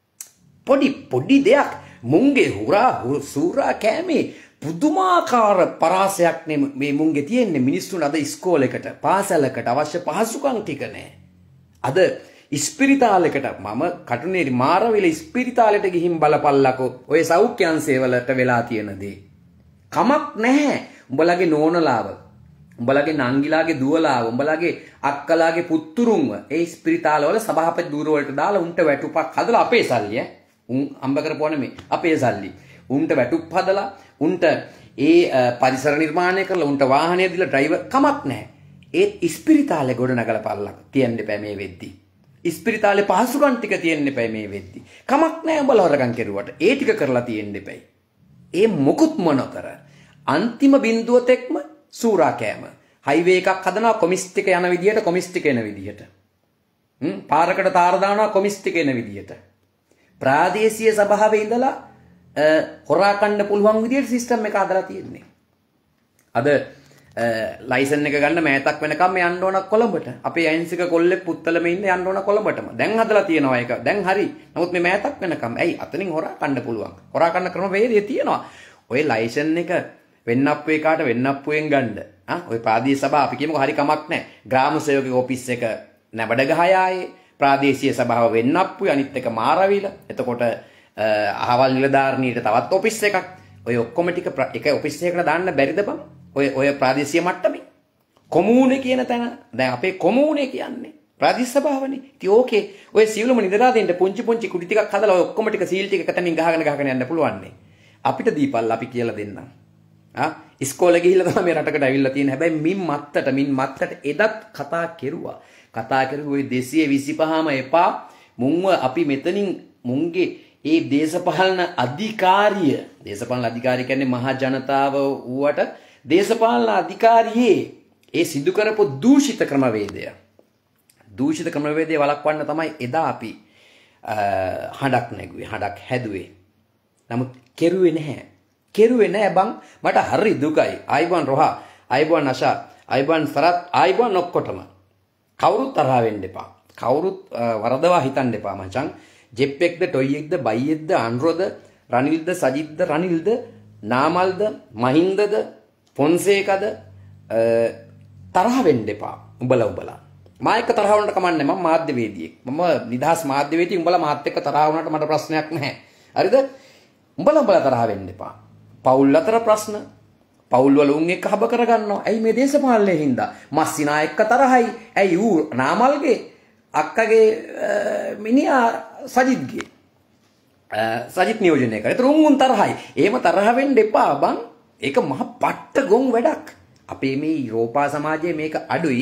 පොඩි දෙයක් මුංගේ සූරා කෑමේ පුදුමාකාර පරාසයක් මේ මුංගේ තියෙන්නේ. මිනිස්සුන් අද ඉස්කෝලේකට පාසලකට අවශ්‍ය පහසුකම් ටික නැහැ. අද ඉස්පිරිතාලෙකට මම කටුනේරි මාරවිල ඉස්පිරිතාලෙට ගිහින් බලපල්ලකෝ ඔය සෞඛ්‍ය අංශවලට වෙලා තියෙන දේ. කමක් නැහැ. උඹලගේ නෝනලාව, උඹලගේ නංගිලාගේ දුවලාව, උඹලගේ අක්කලාගේ පුත්තුරුන්ව ඒ ඉස්පිරිතාලවල සභාපති දූර වලට දාලා උන්ට වැටුපක් හදලා අපේ සල්ලි උන් අම්බ කරපුවා නෙමෙයි අපේ සල්ලි. උන්ට වැටුප් හදලා උන්ට ඒ පරිසර නිර්මාණය කරලා උන්ට වාහනය දීලා ඩ්‍රයිවර් කමක් නැහැ. ඒත් ඉස්පිරිතාලේ ගොඩ නගලා පල්ලක් තියන්න එපා මේ වෙද්දි. ඉස්පිරිතාලේ පහසුකම් ටික තියෙන්න එපා මේ වෙද්දි. කමක් නැහැ උඹලා හොරගම් කෙරුවට. ඒ ටික කරලා තියෙන්න එපයි. ඒ මොකුත්ම නොකර අන්තිම බිඳුව තෙක්ම සූරා කෑම. හයිවේ එකක් හදනවා කොමිස්ටික යන විදියට කොමිස්ටික එන විදියට. පාරකට තාර දානවා කොමිස්ටික එන විදියට. ප්‍රාදේශීය සභාවේ ඉඳලා හොරා කන්න පුළුවන් විදියට සිස්ටම් එක හදලා තියෙන්නේ. අද ලයිසන් එක ගන්න මෑතක් වෙනකම් යන්න ඕන කොළඹට. අපේ අයින්සික කොල්ලෙක් පුත්තලම ඉන්න යන්න ඕන කොළඹටම. දැන් හදලා තියෙනවා ඒක. දැන් හරි. නමුත් මේ මෑතක් වෙනකම් ඇයි අතනින් හොරා කන්න පුළුවන්. හොරා කන්න ක්‍රම වේදේ තියෙනවා. ඔය ලයිසන් එක වෙන්නප්පු එකාට වෙන්නප්පුවෙන් ගන්න. ඔය ප්‍රාදේශීය සභාව අපි කියමුකෝ හරි කමක් නැහැ. ග්‍රාම සේවකගේ ඔෆිස් එක නැබඩ ගහයායේ ප්‍රාදේශීය සභාව වෙන්නප්පුයි අනිත් එක මාරවිල. එතකොට අහවල් නිලධාරණීට තවත් ඔෆිස් එකක්. ඔය ඔක්කොම ටික එක ඔෆිස් එකකට දාන්න බැරිද බං? ඔය ප්‍රාදේශීය මට්ටමේ කොමූනේ කියන තැන දැන් අපේ කොමූනේ කියන්නේ ප්‍රාදේශීය සභාවනේ. ඉතින් ඕකේ ඔය සියලුම නිලධාරීන්ට පුංචි කුටි ටිකක් හදලා ඔය ඔක්කොම ටික සීල් ටික එකතනින් ගහගෙන යන්න පුළුවන් නේ. අපිට දීපල්ලා අපි කියලා දෙන්නම්. ඉස්කෝලේ ගිහිල්ලා තමයි මේ රටකට ඇවිල්ලා තියෙන්නේ. හැබැයි මින් මත්තට එදත් කතා කෙරුවා. කතා කරුවේ 225ම එපා. මුන්ව අපි මෙතනින් මුන්ගේ ඒ දේශපාලන අධිකාරිය කියන්නේ මහා ජනතාව වුවට දේශපාලන අධිකාරියේ ඒ සිදු කරපු දූෂිත ක්‍රමවේදය වළක්වන්න තමයි එදා අපි හඬක් නැගුවේ, හඬක් හැදුවේ. නමුත් කෙරුවේ නැහැ බං. මට හරි දුකයි. ආයිබන් රොහා, ආයිබන් අෂා, ආයිබන් සරත්, ආයිබන් ඔක්කොටම. කවුරුත් තරහ වෙන්න එපා. කවුරුත් වරදවා හිතන්න එපා මචං. ජෙප්පෙක්ද, ටොයියෙක්ද, බයියෙක්ද, අනුරද, රනිල්ද, සජිත්ද, රනිල්ද, නාමල්ද, මහින්දද, පොන්සේකද තරහ වෙන්න එපා. උඹලා මා එක්ක තරහ වුණාට කමන්නේ. මම මාධ්‍යවේදියෙක්. මම නිදහස් මාධ්‍යවේදියෙක්. උඹලා මාත් එක්ක තරහ වුණාට මට ප්‍රශ්නයක් නැහැ. හරිද? උඹලා තරහ වෙන්න එපා. පවුල් අතර ප්‍රශ්න. පවුල් වල උන් එක්ක හබ කරගන්නවා. ඇයි මේ දේශපාලනේ හින්දා? මස්සිනා එක්ක තරහයි. ඇයි ඌ නාමල්ගේ අක්කගේ මිනිහා සජිත්ගේ සජිත් නියෝජනය කරා. ඒතර උන් තරහයි. එහෙම තරහ වෙන්න එපා බං. ඒක මහ පට්ට ගොන් වැඩක්. අපේ මේ යුරෝපා සමාජයේ මේක අඩුයි.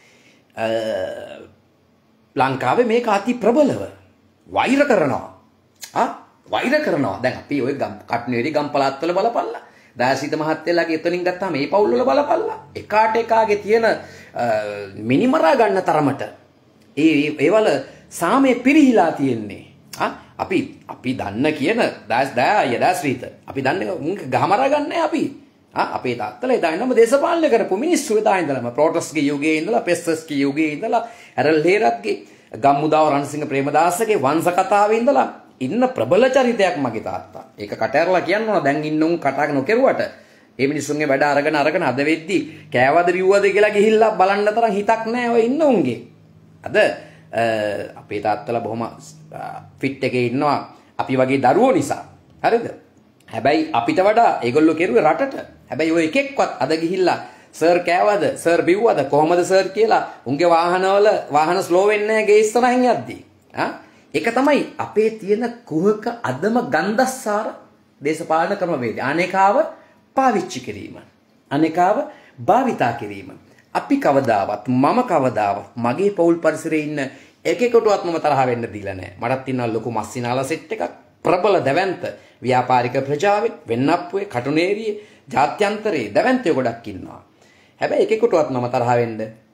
ලංකාවේ මේක අති ප්‍රබලව වෛර කරනවා. දැන් අපි ওই කට්නේරි ගම්පලාත් වල බලපල්ලා. දාසිත මහත්තයලාගේ එතනින් ගත්තාම මේ පවුල් වල බලපල්ලා. එකාට එකාගේ තියෙන මිනිමරා ගන්න තරමට ඒවල සාමයේ පිරිහිලා තියෙන්නේ. අපි දන්න කියන දාස්රීත අපි දන්නේ ගහමරා ගන්නෑ අපි. අපේ තාත්තලා එදා ඉඳන්ම දේශපාලනය කරපු මිනිස්සු එදා ඉඳලම ප්‍රෝටස්ගේ යුගයේ ඉඳලා පෙස්සස්ගේ යුගයේ ඉඳලා ඇරල් හේරත්ගේ ගම්මුදාව රණසිංහ ප්‍රේමදාසගේ වංශ කතාවේ ඉඳලා ඉන්න ප්‍රබල චරිතයක් මගේ තාත්තා. ඒක කට ඇරලා කියන්න ඕන. දැන් ඉන්න උන් කතා නොකරුවට ඒ මිනිස්සුන්ගේ වැඩ අරගෙන අද වෙද්දි කෑවද රිව්වද කියලා ගිහිල්ලා බලන්න තරම් හිතක් නැහැ ඔය ඉන්න උන්ගේ. අද අපේ තාත්තලා බොහොම ෆිට් එකේ ඉන්නවා අපි වගේ දරුවෝ නිසා. හරිද? හැබැයි අපිට වඩා ඒගොල්ලෝ කෙරුවේ රටට. හැබැයි ඔය එකෙක්වත් අද ගිහිල්ලා සර් කෑවද සර් බිව්වද කොහමද සර් කියලා උන්ගේ වාහන ස්ලෝ වෙන්නේ නැහැ ගේ ඉස්සරහින් යද්දී. ඒක තමයි අපේ තියෙන කුහක අදම ගන්ධස්සාර දේශපාලන ක්‍රමවේදය. අනේකාව පාවිච්චි කිරීම. අනේකාව භාවිතා කිරීම. අපි කවදාවත් මම කවදාවත් මගේ පෞල් පරිසරයේ ඉන්න එකෙකුටවත් මම තරහ වෙන්න දීලා නැහැ. මටත් තියෙනවා ලොකු මස්සිනාලා සෙට් එකක්. ප්‍රබල දැවැන්ත ව්‍යාපාරික ප්‍රජාවෙක් වෙන්නප්පුවේ කටුනේරියේ ජාත්‍යන්තරයේ දැවැන්තයෝ ගොඩක් ඉන්නවා. හැබැයි එකෙකුටවත් මම තරහ වෙන්න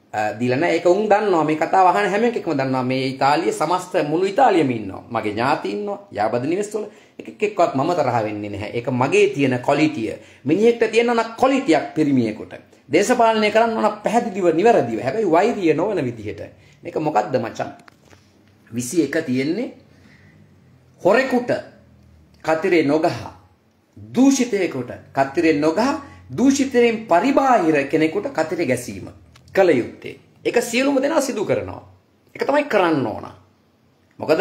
දීලා නැහැ. ඒක උන් දන්නවා. මේ කතාව අහන හැම එකෙක්ම දන්නවා. මේ ඉතාලියේ සමස්ත මුළු ඉතාලියම ඉන්නවා. මගේ ඥාති ඉන්නවා. යාබද නිවෙස්වල එකෙක්වත් මම තරහ වෙන්නේ නැහැ. ඒක මගේ තියෙන ක්වොලිටිය. මිනිහෙක්ට තියෙන නම් ක්වොලිටියක් පිරිමියෙකුට. දේශපාලනය කරන්න ඕන පැහැදිලිව නිවැරදිව. හැබැයි වෛරිය නොවන විදිහට. මේක මොකද්ද මචං? 21 තියෙන්නේ හොරෙකුට කතරේ නොගහ දූෂිතයෙකුට කතරේ නොගහ දූෂිතයෙන් පරිබාහිර කෙනෙකුට කතරේ ගැසීම කල යුත්තේ. ඒක සියලුම දෙනා සිදු කරනවා. ඒක තමයි කරන්න ඕන. මොකද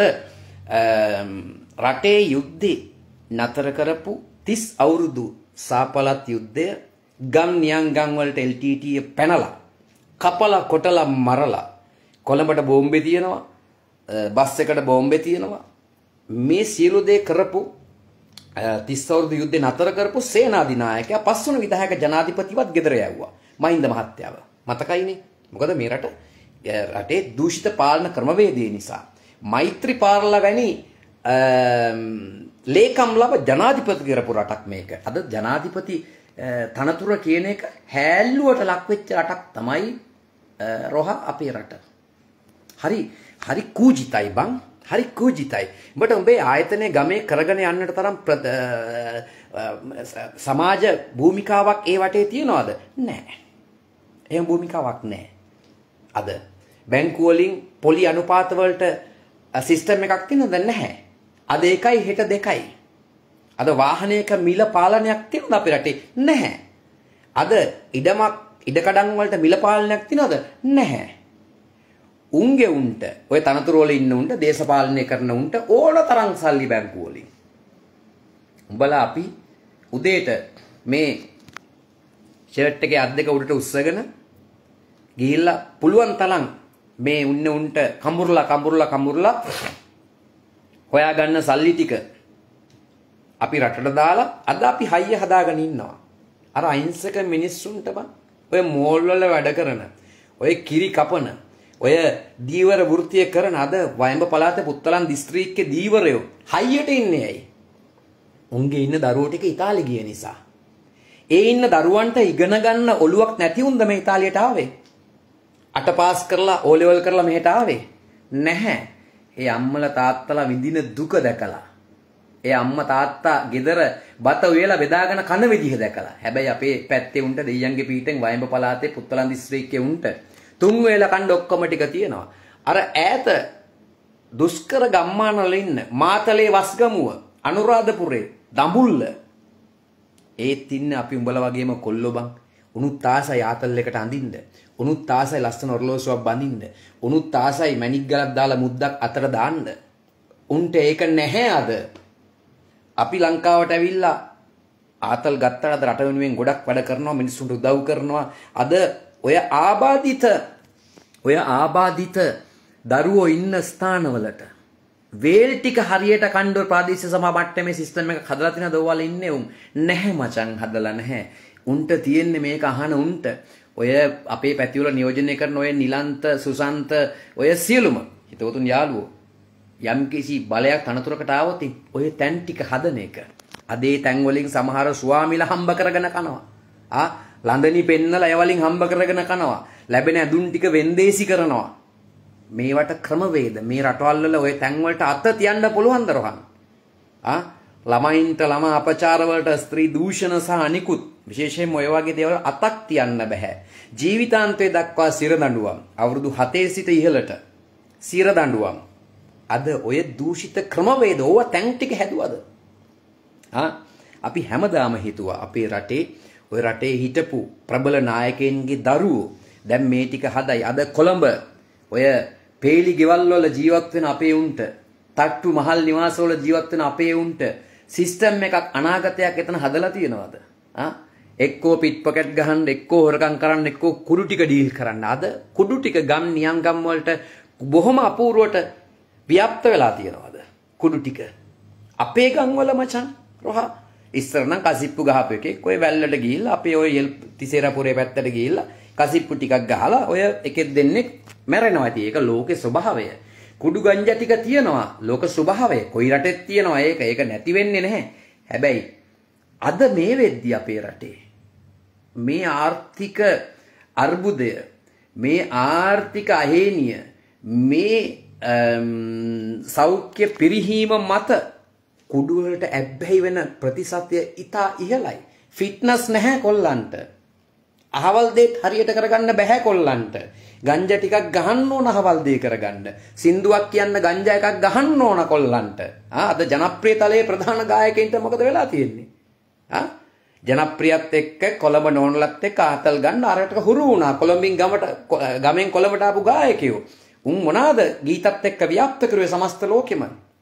රටේ යුද්ධේ නතර කරපු 30 අවුරුදු සාපලත් යුද්ධය ගම් නියංගම් වලට LTT පැනලා කපලා කොටලා මරලා කොළඹට බෝම්බේ තියෙනවා බස් එකට බෝම්බේ තියෙනවා මේ සියලු දේ කරපු 30 අවුරුදු යුද්ධේ නතර කරපු සේනාධිනායකයා පස්වන විධායක ජනාධිපතිවත් ගෙදර යවුවා මහින්ද මහත්තයාව මතකයිනේ මොකද මේ රටේ දූෂිත පාලන ක්‍රමවේදය නිසා මෛත්‍රීපාල වැනි ලේකම්ලව ජනාධිපති කරපු රටක් මේක. අද ජනාධිපති තනතුර කියන එක හැල්ලුවට ලක් වෙච්ච රටක් තමයි රෝහ අපේ රට. හරි කූජිතයි බං. හරි කූජිතයි. උඹට උඹේ ආයතනයේ ගමේ කරගෙන යන්නට තරම් සමාජ භූමිකාවක් ඒ වටේ තියනවද? නැහැ. එහෙම භූමිකාවක් නැහැ. අද බැංකුව වලින් පොලි අනුපාත වලට සිස්ටම් එකක් තියෙනවද? නැහැ. අද 1යි හෙට 2යි. අද වාහනයක මිල පාලනයක් තියෙනවද අපේ රටේ? නැහැ. අද ඉඩකඩම් වලට මිල පාලනයක් තියෙනවද? නැහැ. උන්ගේ උන්ට ඔය තනතුරු වල ඉන්න උන්ට දේශපාලනය කරන උන්ට ඕන තරම් සල්ලි බැංකුව වලින්. උඹලා අපි උදේට මේ ෂර්ට් එකේ අත් දෙක උඩට උස්සගෙන ගිහිල්ලා පුළුවන් තරම් මේ උන්ට කඹුරලා හොයාගන්න සල්ලි ටික අපි රටට දාලා අද අපි හයිය හදාගෙන ඉන්නවා. අර අහිංසක මිනිස්සුන්ට බං ඔය මෝල් වල වැඩ කරන ඔය කිරි කපන ඔය දීවර වෘත්තිය කරන අද වයඹ පළාතේ පුත්තලන් දිස්ත්‍රික්කේ දීවරයෝ හයියට ඉන්නේ ඇයි? උන්ගේ ඉන්න දරුවෝ ටික ඉතාලි ගිය නිසා. ඒ ඉන්න දරුවන්ට ඉගෙන ගන්න ඔලුවක් නැති උන්ද මේ ඉතාලියට ආවේ? අට පාස් කරලා O level කරලා මෙහෙට ආවේ? නැහැ. ඒ අම්මලා තාත්තලා විඳින දුක දැකලා. ඒ අම්මා තාත්තා ගෙදර බත උයලා බෙදාගෙන කන විදිහ දැකලා. හැබැයි අපේ පැත්තේ උන්ට දෙයියන්ගේ පීටෙන් වයඹ පළාතේ පුත්තලන් දිස්ත්‍රික්කේ උන්ට තුන් වේල කණ්ඩ ඔක්කොම ටික තියෙනවා. අර ඈත දුෂ්කර ගම්මානවල ඉන්න මාතලේ වස්ගමුව අනුරාධපුරේ දඹුල්ල ඒත් ඉන්නේ අපි උඹලා වගේම කොල්ලෝ බං. උනුත් ආසයි ආතල් එකට අඳින්න. උනුත් ආසයි ලස්සන ඔරලෝසුවක් බඳින්න. උනුත් ආසයි මැණික් ගලක් දාලා මුද්දක් අතට දාන්න. උන්ට ඒක නැහැ අද. අපි ලංකාවට ඇවිල්ලා ආතල් ගත්තට අද රට වෙනුවෙන් ගොඩක් වැඩ කරනවා මිනිස්සුන්ට උදව් කරනවා. අද ඔය ආබාධිත දරුවෝ ඉන්න ස්ථානවලට වේල් ටික හරියට කණ්ඩෝ ප්‍රාදේශීය සභා මට්ටමේ සිස්ටම් එකක් හදලා තියෙනවද ඔයාලා ඉන්නේ උන් නැහැ මචං හදලා නැහැ උන්ට තියෙන්නේ මේක අහන උන්ට ඔය අපේ පැතිවල නියෝජනය කරන ඔය නිලන්ත සුසන්ත ඔය සියලුම හිතවතුන් යාළුවෝ යම්කිසි බලයක් තනතුරකට ආවොත් ඔය තැන් ටික හදන එක අදේ තැන් වලින් සමහර ස්වාමිලා හම්බ කරගෙන කනවා ලන්දනි පෙන්නලා ඒ වලින් හම්බ කරගෙන කනවා ලැබෙන ඇඳුම් ටික වෙන්දේසි කරනවා මේවට ක්‍රමවේද මේ රටවල් වල ඔය තැන් වලට අත තියන්න පුළුවන්ද රොහන් ළමයින්ට ළමා අපචාර වලට ස්ත්‍රී දූෂණ සහ අනිකුත් විශේෂයෙන්ම ඔය වගේ දේවල් අතක් තියන්න බෑ ජීවිතාන්තය දක්වා සිර දඬුවම් අවුරුදු 7 සිට ඉහළට සිර දඬුවම් අද ඔය දූෂිත ක්‍රමවේද ඕව තැන් ටික හැදුවද අපි හැමදාම හිතුවා අපේ රටේ ඔය රටේ හිටපු ප්‍රබල නායකයන්ගේ දරුවෝ දැන් මේ ටික හදයි අද කොළඹ ඔය පේලි ගෙවල් වල ජීවත් වෙන අපේ උන්ට තට්ටු මහල් නිවාස වල ජීවත් වෙන අපේ උන්ට සිස්ටම් එකක් අනාගතයක් එතන හදලා තියෙනවද එක්කෝ පිට් පොකට් ගහන්න එක්කෝ හොරකම් කරන්න එක්කෝ කුඩු ටික ඩීල් කරන්න අද කුඩු ටික ගම් නියංගම් වලට බොහොම අපූර්වට ව්‍යාප්ත වෙලා තියෙනවද කුඩු ටික අපේ ගම් වල මචං රෝහා ඉස්සර නම් කසිප්පු ගහපු එකෙක් ඔය වැල්ලට ගිහිල්ලා අපේ ඔය තිසේරපුරේ පැත්තට ගිහිල්ලා කසිප්පු ටිකක් ගහලා ඔය එකෙක් දෙන්නෙක් මැරෙනවා. ඉතින් ඒක ලෝකේ ස්වභාවය. කුඩු ගංජා ටික තියනවා ලෝක ස්වභාවය. කොයි රටෙත් තියනවා ඒක නැති වෙන්නේ නැහැ. හැබැයි අද මේ වෙද්දි අපේ රටේ මේ ආර්ථික අර්බුදය මේ ආර්ථික අහේනිය මේ සෞඛ්‍ය පිරිහීම මත කුඩු වලට ඇබ්බැහි වෙන ප්‍රතිශතය ඉතා ඉහළයි. ෆිට්නස් නැහැ කොල්ලන්ට. අහවල් දෙයක් හරියට කරගන්න බෑ කොල්ලන්ට. ගංජා ටිකක් ගහන්න ඕන අහවල් දෙය කරගන්න. සින්දුවක් කියන්න ගංජා එකක් ගහන්න ඕන කොල්ලන්ට. අද ජනප්‍රිය තලයේ ප්‍රධාන ගායකයින්ට මොකද වෙලා තියෙන්නේ? ජනප්‍රියත් එක්ක කොළඹ නෝනලත් එක්ක ආතල් ගන්න අරකට හුරු වුණා. කොළඹින් ගමෙන් කොළඹට ආපු ගායකයෝ. උන් මොනවාද ගීතත් එක්ක ව්‍යාප්ත කරුවේ සමස්ත ලෝකෙම.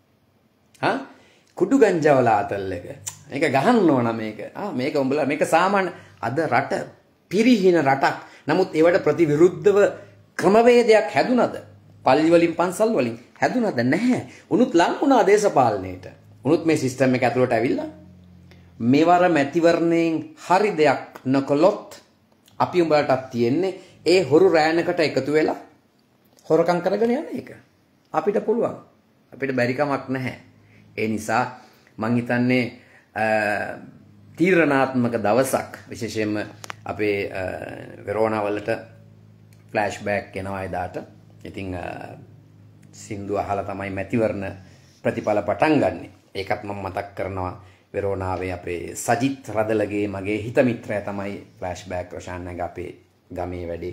කුඩු ගංජා වල ආතල් එක. මේක ගහන්න ඕන මේක. මේක උඹලා මේක සාමාන්‍ය අද රට පිරිහින රටක්. නමුත් ඒවට ප්‍රතිවිරුද්ධව ක්‍රමවේදයක් හැදුනද? පල්ලි වලින් පන්සල් වලින් හැදුනද? නැහැ. උනුත් ලං වුණා දේශපාලනයට. උනුත් මේ සිස්ටම් එක ඇතුළට ඇවිල්ලා මේවර මැතිවරණයෙන් හරි දෙයක් නොකළොත් අපි උඹලටත් තියෙන්නේ ඒ හොරු රෑනකට එකතු වෙලා හොරකම් කරගෙන යන එක. අපිට පුළුවන්. අපිට බැරි කමක් නැහැ. ඒ නිසා මං හිතන්නේ තීරණාත්මක දවසක් විශේෂයෙන්ම අපේ වෙරෝනා වලට ෆ්ලෑෂ් බෑක් එනවා එදාට. ඉතින් සින්දු අහලා තමයි මැතිවරණ ප්‍රතිඵල පටන් ගන්නෙ. ඒකත් මම මතක් කරනවා වෙරෝනාවේ අපේ සජිත් රදලගේ මගේ හිත මිත්‍රයා තමයි ෆ්ලෑෂ් බෑක් රොෂාන්ගේ අපේ ගමේ වැඩි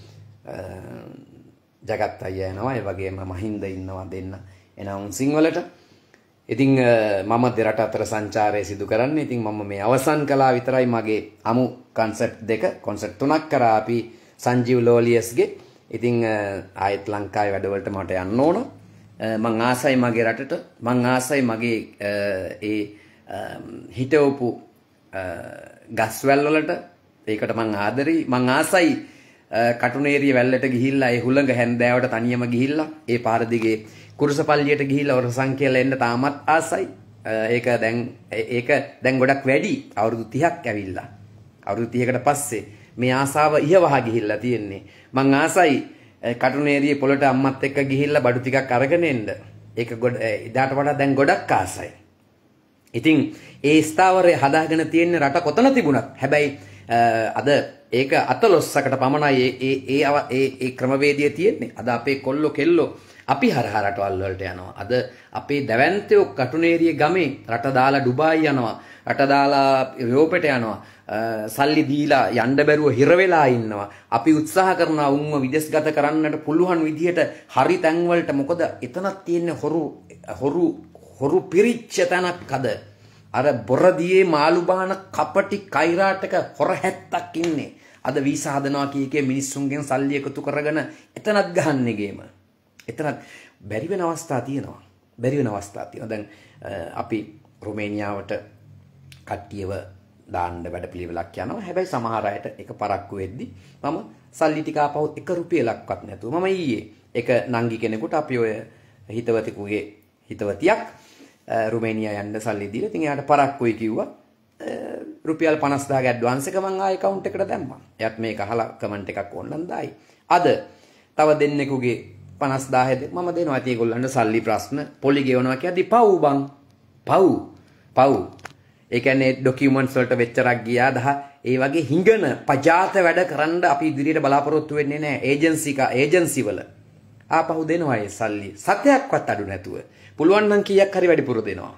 ජගත් අයියා එනවා. ඒ වගේම මහින්ද ඉන්නවා දෙන්න එනවුන්සින් වලට. ඉතින් මම දෙරට අතර සංචාරය සිදු කරන්නේ. ඉතින් මම මේ අවසන් කළා විතරයි මගේ අමු කොන්සර්ට් 3ක් කරා අපි සංජීව් ලෝලියස්ගේ. ඉතින් ආයෙත් ලංකාවේ වැඩවලට මට යන්න ඕන. මං ආසයි මගේ රටට. මං ආසයි මගේ ඒ හිටවපු ගස්වැල් වලට. ඒකට මං ආදරෙයි. මං ආසයි කටුනේරිය වැල්ලට ගිහිල්ලා ඒ හුළඟ හැන්දෑවට තනියම ගිහිල්ලා ඒ පාර දිගේ කුරුසපල්ලියට ගිහිල්ලා ඔරසන් කියලා එන්න තාමත් ආසයි. ඒක දැන් ගොඩක් වැඩි. අවුරුදු 30ක් ඇවිල්ලා. අවුරුදු 30කට පස්සේ මේ ආසාව ඉහවහා ගිහිල්ලා තියෙන්නේ. මං ආසයි කටුනේරියේ පොළට අම්මත් එක්ක ගිහිල්ලා බඩු ටිකක් අරගෙන එන්න. ඒක ඉදාට වඩා දැන් ගොඩක් ආසයි. ඉතින් ඒ ස්ථාවරය හදාගෙන තියෙන රට කොතන තිබුණත් හැබැයි අද ඒක අතලොස්සකට පමණයි ඒ ක්‍රමවේදය තියෙන්නේ. අද අපේ කොල්ලෝ කෙල්ලෝ අපි හරහා රටවල් වලට යනවා. අද අපේ දැවැන්තයෝ කටුනේරිය ගමේ රට දාලා ඩුබායි යනවා. රට දාලා යුරෝපෙට යනවා. සල්ලි දීලා යන්න බැරුව හිර වෙලා ඉන්නවා. අපි උත්සාහ කරනවා උන්ව විදේශගත කරන්නට පුළුවන් විදිහට හරි තැන් වලට. මොකද එතනක් තියෙන හොරු පිරිච්ච තැනක් අද. අර බොරදියේ මාළු බාන කපටි කෛරාටක හොර හැත්තක් ඉන්නේ. අද වීසා හදනවා කීකේ මිනිස්සුන්ගෙන් සල්ලි එකතු කරගෙන එතනත් ගහන්නේ ගේම. එතනත් බැරි වෙන අවස්ථා තියෙනවා. දැන් අපි රුමේනියාවට කට්ටියව දාන්න වැඩපිළිවෙලක් යනවා. හැබැයි සමහර අයට එක පරක්කු වෙද්දි මම සල්ලි ටික ආපහු 1 රුපියලක්වත් නැතුව මම ඊයේ එක නංගි කෙනෙකුට අපි ඔය හිතවතෙකුගේ හිතවතියක් රුමේනියා යන්න සල්ලි දීලා ඉතින් එයාට පරක්කුයි කිව්වා. රුපියල් 50000ක ඇඩ්වාන්ස් එක මං ආයේ account එකට දැම්මා. එයාත් මේක අහලා කමෙන්ට් එකක් ඕනනම් දායි. අද තව දෙන්නෙකුගේ 50000 මම දෙනවා. ඉතින් ඒගොල්ලන්ට සල්ලි ප්‍රශ්න පොලි ගෙවනවා කියද්දි පව් බං. පව්. ඒ කියන්නේ ડોකියුමන්ට්ස් වලට වෙච්චරක් ගියා ඒ වගේ හිඟන පජාත වැඩ කරන්න අපි ඉදිරියට බලාපොරොත්තු වෙන්නේ නැහැ. ඒජන්සි වල ආපහු දෙනවා ඒ සල්ලි. සතයක්වත් අඩු නැතුව. පුළුවන් නම් කීයක් හරි වැඩිපුර දෙනවා.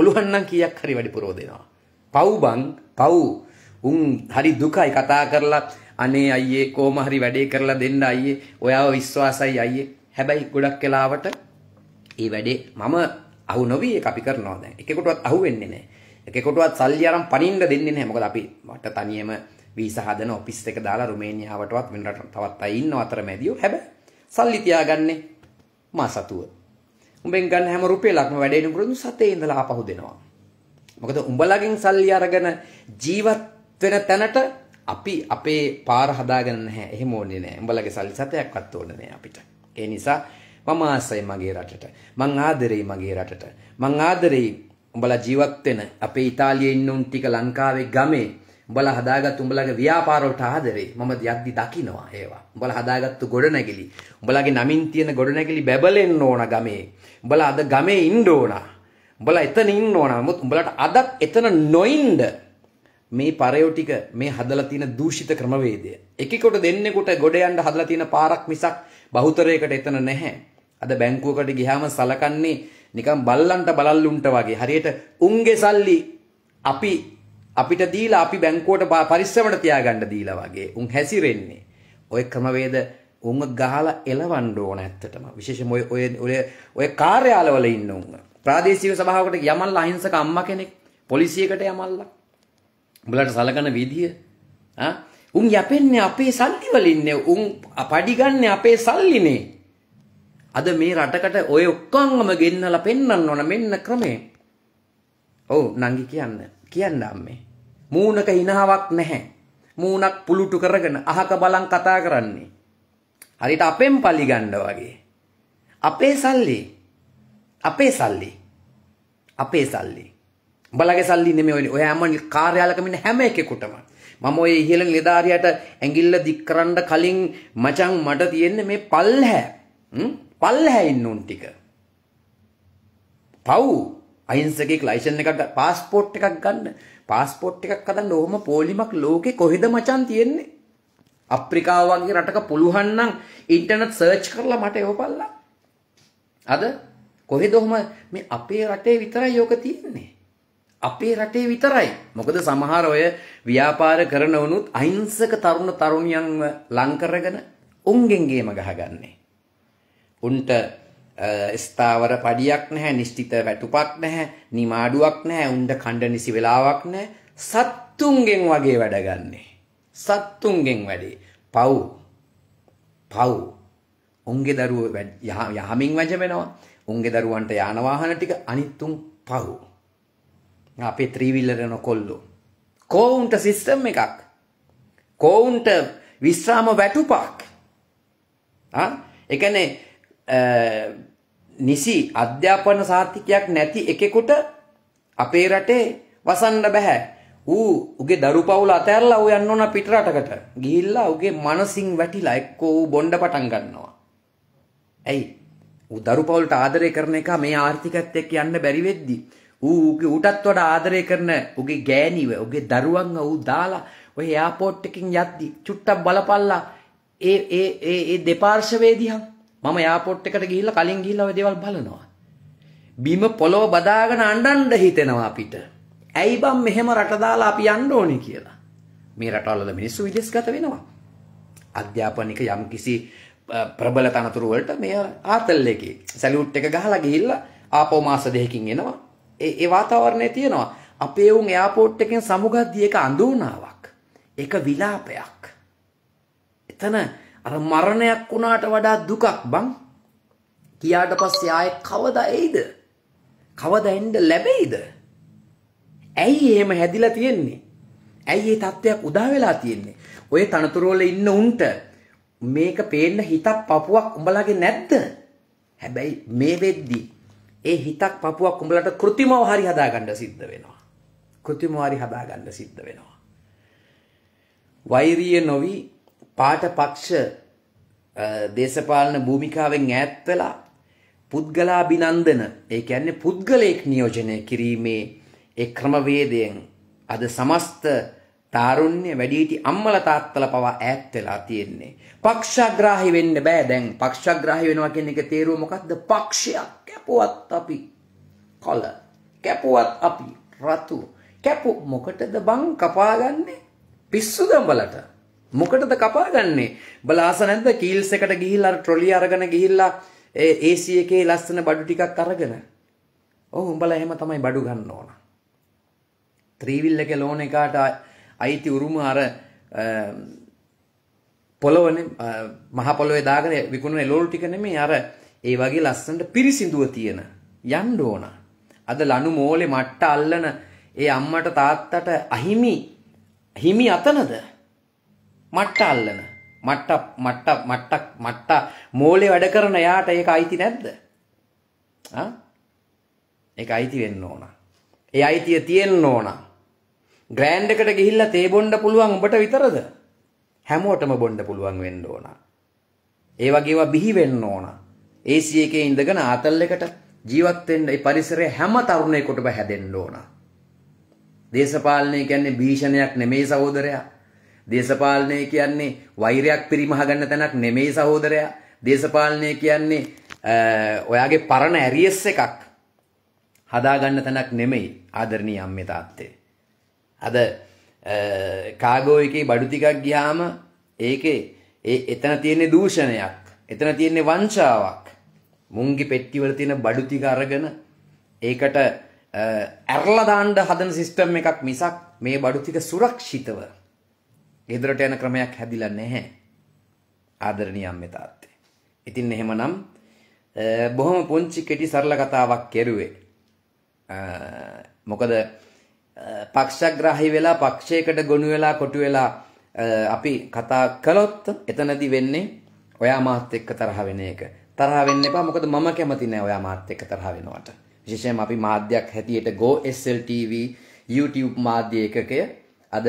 පව් බං පව්. උන් හරි දුකයි කතා කරලා අනේ අයියේ කොහොම හරි වැඩේ කරලා දෙන්න අයියේ. ඔයාව විශ්වාසයි අයියේ. හැබැයි ගොඩක් වෙලාවට ඒ වැඩේ මම අහු නොවි ඒක අපි කරනවා දැන්. එකෙකුටවත් අහු වෙන්නේ නැහැ. එකෙකුටවත් සල්ලි අරන් පනින්න දෙන්නේ නැහැ. මොකද අපි මට තනියම වීසා හදන ඔෆිස් එක දාලා රුමේනියාවටවත් වෙන රට තවත් අය ඉන්නව අතරමැදියෝ. හැබැයි සල්ලි තියාගන්නේ මා සතුව. උඹෙන් ගන්න හැම රුපියලක්ම වැඩේ නුකරන සතේ ඉඳලා ආපහු දෙනවා. මොකද උඹලගෙන් සල්ලි අරගෙන ජීවත් වෙන තැනට අපි අපේ පාර හදාගෙන නැහැ. එහෙම ඕනේ නැහැ. උඹලගේ සල්ලි සතයක්වත් ඕනේ නැහැ අපිට. ඒ නිසා මම ආසයි මගේ රටට. මං ආදරෙයි මගේ රටට. මං ආදරෙයි උඹලා ජීවත් වෙන අපේ ඉතාලියේ ඉන්න උන් ටික ලංකාවේ ගමේ උඹලා හදාගත්තු උඹලගේ ව්‍යාපාර වලට ආදරෙයි. මම යද්දි දකින්නවා ඒවා. උඹලා හදාගත්තු ගොඩනැගිලි. උඹලගේ නමින් තියෙන ගොඩනැගිලි බැබලෙන්න ඕන ගමේ. උඹලා අද ගමේ ඉන්න ඕන. උඹලා එතන ඉන්න ඕන. නමුත් උඹලට අදත් එතන නොඉන්න මේ පරයෝ ටික මේ හදලා තියෙන දූෂිත ක්‍රමවේදය එකෙකුට දෙන්නෙකුට ගොඩ යන්න හදලා තියෙන පාරක් මිසක් බහුතරයකට එතන නැහැ. අද බැංකුවකට ගියාම සලකන්නේ නිකන් බල්ලන්ට බලල්ලුන්ට වගේ. හරියට උන්ගේ සල්ලි අපිට දීලා අපි බැංකුවට පරිස්සමට තියාගන්න දීලා වගේ උන් හැසිරෙන්නේ. ඔය ක්‍රමවේද උන් ගහලා එලවන්න ඕන ඇත්තටම. විශේෂයෙන්ම ඔය කාර්යාලවල ඉන්න උන්. ප්‍රාදේශීය සභාවකට යමල්ලා අහිංසක අම්මා කෙනෙක් පොලිසියකට යමල්ලා. උඹලට සලකන විදිය උන් යපෙන්නේ අපේ සල්ලි වලින්නේ. උන් පඩි ගන්න අපේ සල්ලිනේ. අද මේ රටකට ඔය ඔක්කොංගම ගෙන්නලා පෙන්වන්න ඕන මෙන්න ක්‍රමේ. ඔව් නංගි කියන්න අම්මේ. මූණක හිනාවක් නැහැ. මූණක් පුලුටු කරගෙන අහක බලන් කතා කරන්නේ. හරියට අපෙන් පලි ගන්න වගේ. අපේ සල්ලි. උඹලගේ සල්ලි නෙමෙයි ඔය හැම කාර්යාලයකම ඉන්න හැම එකෙකුටම. මම ඔය ඉහළ නිලධාරියට ඇඟිල්ල දික් කරන්න කලින් මචං මට තියෙන්නේ මේ පල්ලහැ ඉන්න උන් ටික. පව් අහිංසකෙක් ලයිසන් එකක් පාස්පෝර්ට් එකක් ගන්න. පාස්පෝර්ට් එකක් හදන්න ඕම පොලිමක් ලෝකේ කොහෙද මචං තියෙන්නේ? අප්‍රිකාව වගේ රටක පුළුවන් නම් ඉන්ටර්නෙට් සර්ච් කරලා මට එවපල්ලා. අද කොහෙද ඔහම මේ අපේ රටේ විතරයි යෝක තියෙන්නේ. අපේ රටේ විතරයි. මොකද සමහර ඔය ව්‍යාපාර කරන වුණුත් අහිංසක තරුණ තරුණියන්ව ලං කරගෙන උන්ගෙන් ගේම ගහගන්නේ. උන්ට ස්ථාවර පඩියක් නැහැ, නිශ්චිත වැටුපක් නැහැ, නිමාඩුවක් නැහැ, උන්ට කණ්ඩ නිසි වෙලාවක් නැහැ. සත්තුන්ගෙන් වගේ වැඩ ගන්නේ. සත්තුන්ගෙන් වැඩේ. පව්. උන්ගේ දරුවෝ යහමින් වැජවෙනවා. උන්ගේ දරුවන්ට යාන වාහන ටික අනිත් උන් පව්. අපේ ත්‍රිවිලර යන කොල්ලෝ. කොවුන්ට සිස්ටම් එකක්. කොවුන්ට විශ්‍රාම වැටුපක්. ඒ කියන්නේ නිසි අධ්‍යාපන සාතිකයක් නැති එකෙකුට අපේ රටේ වසන්න බෑ. උගේ දරු පවුල අතහැරලා ඌ යන්න ඕන පිට රටකට. ගිහිල්ලා උගේ මනසින් වැටිලා එක්කෝ ඌ බොණ්ඩ පටන් ගන්නවා. ඇයි? ඌ දරු පවුලට ආදරය කරන එක මේ ආර්ථිකයත් එක්ක යන්න බැරි වෙද්දි ඌටත් වඩා ආදරය කරන උගේ ගෑණිව උගේ දරුවන්ව ඌ දාලා ඔය එයාපෝට් එකකින් යද්දි චුට්ටක් බලපල්ලා ඒ දෙපාර්ශවයේ දිහා මම එයාපෝට් එකට ගිහිල්ලා කලින් ගිහිල්ලා ඔය දේවල් බලනවා. බිම පොළොව බදාගෙන අඬන්න හිතෙනවා අපිට. ඇයි බම් මෙහෙම රට දාලා අපි යන්න ඕනේ කියලා. මේ රටවල මිනිස්සු විදේශගත වෙනවා. අධ්‍යාපනික යම්කිසි ප්‍රබල තනතුරු වලට මේ ආතල් එකේ සැලියුට් එක ගහලා ගිහිල්ලා ආපෝ මාස දෙකකින් එනවා. ඒ වාතාවරණය තියෙනවා. අපේ උන් එයාපෝට් එකෙන් සමුගද්දී ඒක අඳුනාවක්. ඒක විලාපයක්. එතන අර මරණයක් වුණාට වඩා දුකක් බං. කියාට පස්සේ ආයේ කවදා එයිද? කවදා එන්න ලැබෙයිද? ඇයි එහෙම හැදිලා තියෙන්නේ? ඇයි මේ තත්ත්වයක් උදා වෙලා තියෙන්නේ? ඔය තනතුරු වල ඉන්න උන්ට මේක පේන්න හිතක් පපුවක් උඹලගේ නැද්ද? හැබැයි මේ වෙද්දි ඒ හිතක් පපුවක් උඹලට කෘතිමව හරි හදාගන්න සිද්ධ වෙනවා. වෛරීය නොවි පාට පක්ෂ දේශපාලන භූමිකාවෙන් ඈත් වෙලා පුද්ගලාභිනන්දන ඒ කියන්නේ පුද්ගලයෙක් නියෝජනය කිරීමේ ඒ ක්‍රමවේදයෙන් අද සමස්ත තාරුණ්‍ය වැඩිහිටි අම්මලා තාත්තලා පවා ඈත් වෙලා තියෙන්නේ. පක්ෂග්‍රාහී වෙන්න බෑ දැන්. පක්ෂග්‍රාහී වෙනවා කියන එක තේරුව මොකද්ද? පක්ෂයක් කැපුවත් අපි කල කැපුවත් අපි රතු කැපු මොකටද බං කපාගන්නේ? පිස්සුද උඹලට? මොකටද කපාගන්නේ? උඹලා ආස නැද්ද කීල්ස් එකට ගිහිල්ලා ට්‍රොලි අරගෙන ගිහිල්ලා ඒ AC එකේ ලස්සන බඩු ටිකක් අරගෙන? ඔව් උඹලා එහෙම තමයි බඩු ගන්න ඕන. ත්‍රිවිල් එකේ ලෝන් එකට අයිති උරුම අර පොළොවනේ මහ පොළොවේ දාගෙන විකුණන එළවලු ටික නෙමෙයි අර ඒ වගේ ලස්සනට පිරිසිදුව තියෙන යන්න ඕන. අද ලනු මෝලේ මට්ට අල්ලන ඒ අම්මට තාත්තට හිමි අතනද? මට්ට අල්ලන මට්ට මෝලේ වැඩ කරන යාට ඒක අයිති නැද්ද? ඒක අයිති වෙන්න ඕන. ඒ අයිතිය තියෙන්න ඕන. ග්‍රෑන්ඩ් එකට ගිහිල්ලා තේ බොන්න පුළුවන් උඹට විතරද? හැමෝටම බොන්න පුළුවන් වෙන්න ඕන. ඒ වගේ ඒවා බිහි වෙන්න ඕන. AC එකේ ඉඳගෙන ආතල් එකට ජීවත් වෙන්න ඒ පරිසරයේ හැම තරුණයෙකුටම හැදෙන්න ඕන. දේශපාලනය කියන්නේ භීෂණයක් නෙමෙයි සහෝදරයා. දේශපාලනය කියන්නේ වෛරයක් පරිමහ ගන්න තැනක් නෙමෙයි සහෝදරයා. දේශපාලනය කියන්නේ ඔයාගේ පරණ ඇරියස් එකක් හදා ගන්න තැනක් නෙමෙයි ආදරණීය අම්මේ තාත්තේ. අද කාගෝ එකේ බඩු ටිකක් ගියාම ඒකේ එතන තියෙන දූෂණයක්, එතන තියෙන වංචාවක්. මුංගි පෙට්ටිවල තියෙන බඩු ටික අරගෙන ඒකට ඇරලා දාන්න හදන සිස්ටම් එකක් මිසක් මේ බඩු ටික සුරක්ෂිතව ගෙදරට යන ක්‍රමයක් හැදිලා නැහැ ආදරණීය අම්මේ තාත්තේ. ඉතින් එහෙමනම් බොහොම පුංචි කෙටි සරල කතාවක් කෙරුවේ. මොකද පක්ෂග්‍රාහී වෙලා පක්ෂයකට ගොනු වෙලා කොටු වෙලා අපි කතා කළොත් එතනදී වෙන්නේ ඔයා මාත් එක්ක තරහ වෙන එක. තරහ වෙන්න එපා. මොකද මම කැමති නෑ ඔයා මාත් එක්ක තරහ වෙනවට. විශේෂයෙන්ම අපි මාධ්‍යයක් හැටියට Go SL TV YouTube මාධ්‍ය ඒකකය අද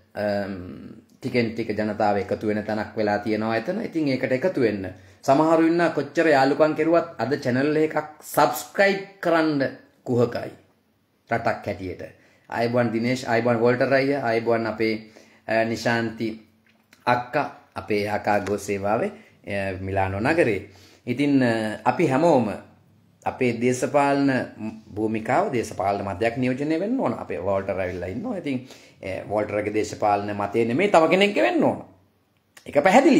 ටිකෙන් ටික ජනතාව එකතු වෙන තැනක් වෙලා තියෙනවා එතන. ඉතින් ඒකට එකතු වෙන්න. සමහරු ඉන්න කොච්චර යාළුකම් කෙරුවත් අද channel එකක් subscribe කරන්න කුහකයි. රටක් හැටියට. ආයිබෝන් දිනේෂ්, ආයිබෝන් වෝල්ටර් අයියා, ආයිබෝන් අපේ නිශාන්ති අක්කා, අපේ අකා ගෝ සේවාවේ මිලානෝ නගරේ. ඉතින් අපි හැමෝම අපේ දේශපාලන භූමිකාව දේශපාලන මතයක් නියෝජනය වෙන්න ඕන. අපේ වෝල්ටර් ඇවිල්ලා ඉන්නවා. ඉතින් වෝල්ටර්ගේ දේශපාලන මතය නෙමෙයි තව කෙනෙක්ගේ වෙන්න ඕන. ඒක පැහැදිලි.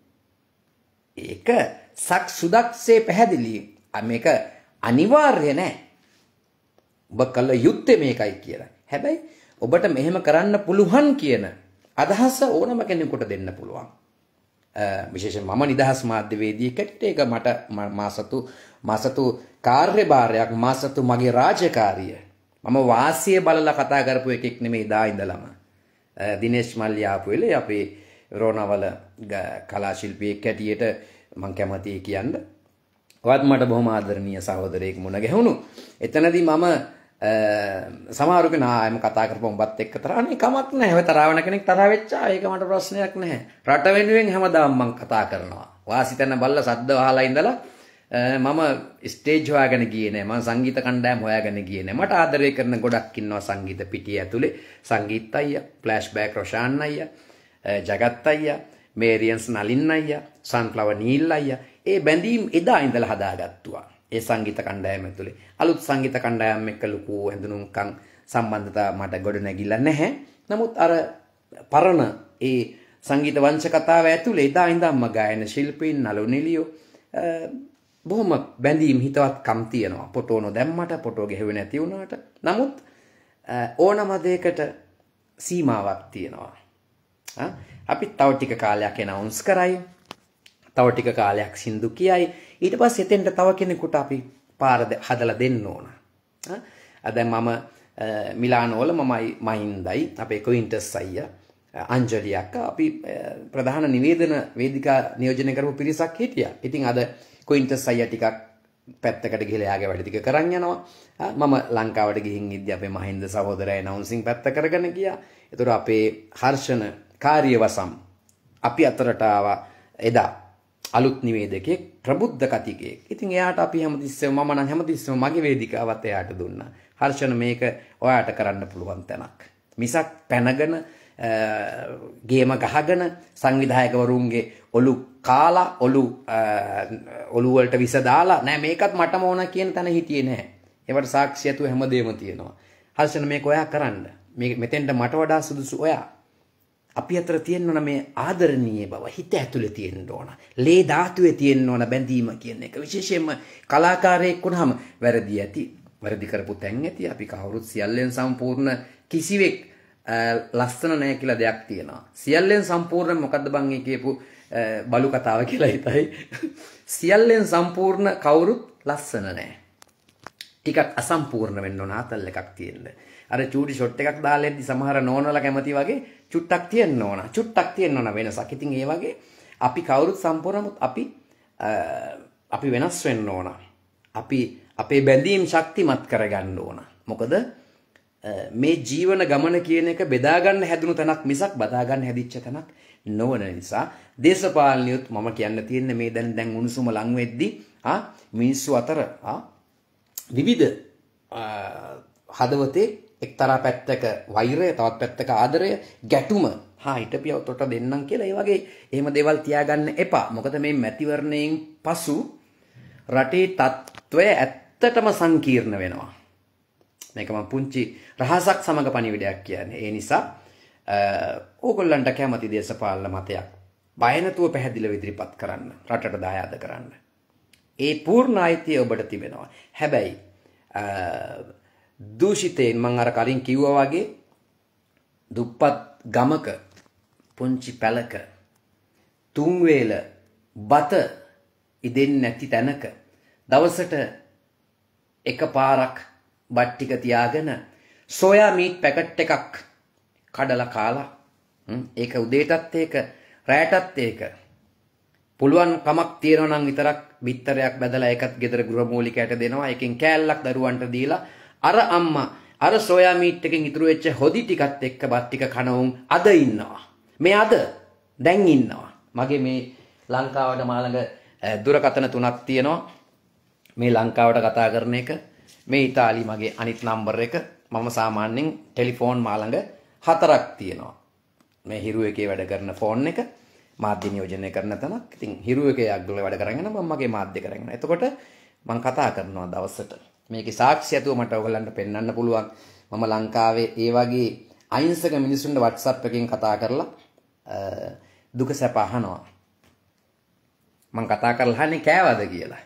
ඒක සක් සුදක්සේ පැහැදිලි. මේක අනිවාර්ය නෑ. ඔබ කළ යුත්තේ මේකයි කියලා. හැබැයි ඔබට මෙහෙම කරන්න පුළුවන් කියන අදහස ඕනම කෙනෙකුට දෙන්න පුළුවන්. විශේෂයෙන් මම නිදහස් මාධ්‍යවේදියෙක්ට ඒක මට මාසතු කාර්යභාරයක්, මාසතු මගේ රාජකාරිය. මම වාසිය බලලා කතා කරපු එකෙක් නෙමෙයි දා ඉඳලම. දිනේෂ් මල්ලි ආපු වෙලේ අපේ රෝණවල කලා ශිල්පියෙක් හැටියට මම කැමතියි කියන්න. ඔයත් මට බොහොම ආදරණීය සහෝදරයෙක් මුණ ගැහුණු. එතනදී මම සමහරු කෙනා එම කතා කරපුවම බත් එක්ක තරහනේ කමක් නැහැ. ඔය තරහ වෙන කෙනෙක් තරහ වෙච්චා ඒක මට ප්‍රශ්නයක් නැහැ. රට වෙනුවෙන් හැමදාම මම කතා කරනවා. වාසිතන බල්ල සද්ද වහලා ඉඳලා මම ස්ටේජ් හොයාගෙන ගියේ නෑ. මම සංගීත කණ්ඩායම් හොයාගෙන ගියේ නෑ. මට ආදරය කරන ගොඩක් ඉන්නවා සංගීත පිටිය ඇතුලේ. සංගීත අයියා, ෆ්ලෑෂ්බෑක් රොෂාන් අයියා, ජගත් අයියා, මේරියන්ස් නලින් අයියා, සන්ෆ්ලවර් නීල් අයියා. ඒ බැඳීම් එදා ඉඳලා හදාගත්තුවා. ඒ සංගීත කණ්ඩායම ඇතුලේ. අලුත් සංගීත කණ්ඩායම් එක්ක ලොකු හැඳුනුම්කම් සම්බන්ධතා මට ගොඩ නැගිලා නැහැ. නමුත් අර පරණ ඒ සංගීත වංශ කතාව ඇතුලේ එදා ඉඳන්ම ගායන ශිල්පීන් නළු නිලියෝ බොහොම බැඳීම් හිතවත්කම් තියෙනවා. ෆොටෝ නොදැම්මට, ෆොටෝ ගැහුවේ නැති වුණාට. නමුත් ඕනම දෙයකට සීමාවක් තියෙනවා. අපි තව ටික කාලයක් එනවුන්ස් කරයි. තව ටික කාලයක් සින්දු කියයි. ඊට පස්සේ එතෙන්ට තව කෙනෙකුට අපි පාර හදලා දෙන්න ඕන. දැන් මම මිලානෝවල මමයි මහින්දයි අපේ කොයින්ටස් අයියා අංජලි අක්කා අපි ප්‍රධාන නිවේදන වේදිකා නියෝජනය කරපු පිරිසක් හිටියා. ඉතින් අද කොයින්ටස් අයියා ටිකක් පැත්තකට ගිහලා යාගේ වැඩ ටික කරන් යනවා. මම ලංකාවට ගිහින් ඉද්දි අපේ මහින්ද සහෝදරයා ඇනවුන්සින් පැත්ත කරගෙන ගියා. ඒතර අපේ හර්ෂණ කාර්යවසම් අපි අතරට ආවා එදා අලුත් නිවේදකයෙක් ප්‍රබුද්ධ කතිකයෙක්. ඉතින් එයාට අපි හැමතිස්සෙම මම නම් හැමතිස්සෙම මගේ වේදිකාවත් එයාට දුන්නා. හර්ෂණ මේක ඔයාට කරන්න පුළුවන් තැනක්. මිසක් පැනගෙන ගේම ගහගෙන සංවිධායකවරුන්ගේ ඔලු කාලා ඔලු වලට විස දාලා නෑ මේකත් මටම ඕන කියන තැන හිටියේ නෑ. ඒවට සාක්ෂි ඇතුව හැමදේම තියෙනවා. හර්ෂණ මේක ඔයා කරන්න. මේ මෙතෙන්ට මට වඩා සුදුසු ඔයා. අපි අතර තියෙන්න ඕන මේ ආදරණීය බව හිත ඇතුලේ තියෙන්න ඕන. ලේ ධාතුවේ තියෙන්න ඕන බැඳීම කියන එක. විශේෂයෙන්ම කලාකාරයෙක් වුණාම වැරදි ඇති. වැරදි කරපු තැන් ඇති. අපි කවුරුත් සියල්ලෙන් සම්පූර්ණ කිසිවෙක් ලස්සන නැහැ කියලා දෙයක් තියෙනවා. සියල්ලෙන් සම්පූර්ණ මොකද්ද බං ඒ කියපු බලු කතාව කියලා හිතයි. සියල්ලෙන් සම්පූර්ණ කවුරුත් ලස්සන නැහැ. ටිකක් අසම්පූර්ණ වෙන්න ඕන ආතල් එකක් තියෙන්න. අර චූටි ෂොට් එකක් දාලා එද්දි සමහර නෝනලා කැමති වගේ චුට්ටක් තියෙන්න ඕන. චුට්ටක් තියෙන්න ඕන වෙනසක්. ඉතින් ඒ වගේ අපි කවුරුත් සම්පූර්ණමුත් අපි වෙනස් වෙන්න ඕන. අපි අපේ බැඳීම් ශක්තිමත් කරගන්න ඕන. මොකද මේ ජීවන ගමන කියන එක බෙදා ගන්න හැදුණු තැනක් මිසක් බදා ගන්න හැදිච්ච තැනක් නොවන නිසා දේශපාලනියොත් මම කියන්න තියෙන්නේ මේ දැන් උණුසුම ලං වෙද්දි මිනිස්සු අතර විවිධ හදවතේ එක්තරා පැත්තක වෛරය, තවත් පැත්තක ආදරය, ගැටුම. හිටපියව තොට දෙන්නම් කියලා ඒ වගේ එහෙම දේවල් තියාගන්න එපා. මොකද මේ මැතිවරණයෙන් පසු රටේ තත්ත්වය ඇත්තටම සංකීර්ණ වෙනවා. මේක මම පුංචි රහසක් සමග පණිවිඩයක් කියන්නේ. ඒ නිසා ඕගොල්ලන්ට කැමති දේශපාලන මතයක් බය නැතුව පැහැදිලිව ඉදිරිපත් කරන්න, රටට දායාද කරන්න. ඒ පූර්ණ අයිතිය ඔබට තිබෙනවා. හැබැයි දූෂිතයෙන් මම අර කලින් කිව්වා වගේ දුප්පත් ගමක පුංචි පැලක තුන් වේල බත ඉදෙන්නේ නැති තැනක දවසට එකපාරක් බත් ටික තියාගෙන සෝයා මීට් පැකට් එකක් කඩලා කාලා ඒක උදේටත් ඒක රැයටත් ඒක පුළුවන් කමක් තියනවා නම් විතරක් බිත්තරයක් බැදලා ඒකත් ගෙදර ගෘහමූලිකයට දෙනවා. ඒකෙන් කෑල්ලක් දරුවන්ට දීලා අර අම්මා අර සෝයා මීට් එකෙන් ඉතුරු වෙච්ච හොදි ටිකත් එක්ක බත් ටික කනවුන් අද ඉන්නවා. මේ අද දැන් ඉන්නවා. මගේ මේ ලංකාවට මාළඟ දුරකථන 3ක් තියෙනවා. මේ ලංකාවට කතා කරන එක, මේ ඉතාලි මගේ අනිත් නම්බර් එක. මම සාමාන්‍යයෙන් ටෙලිෆෝන් මාළඟ 4ක් තියෙනවා. මේ හිරු එකේ වැඩ කරන ෆෝන් එක මාධ්‍ය නියෝජනය කරන තැනක්. ඉතින් හිරු එකේ අග්ගල වැඩ කරගෙන මම මගේ මාධ්‍ය කරගෙන. එතකොට මම කතා කරනවා දවසට. මේකේ සාක්ෂි ඇතුව මට ඔයගලන්ට පෙන්වන්න පුළුවන්. මම ලංකාවේ ඒ වගේ අහිංසක මිනිසුන්ට WhatsApp එකෙන් කතා කරලා දුක සැප අහනවා. මම කතා කරලා අහන්නේ කෑවද කියලා.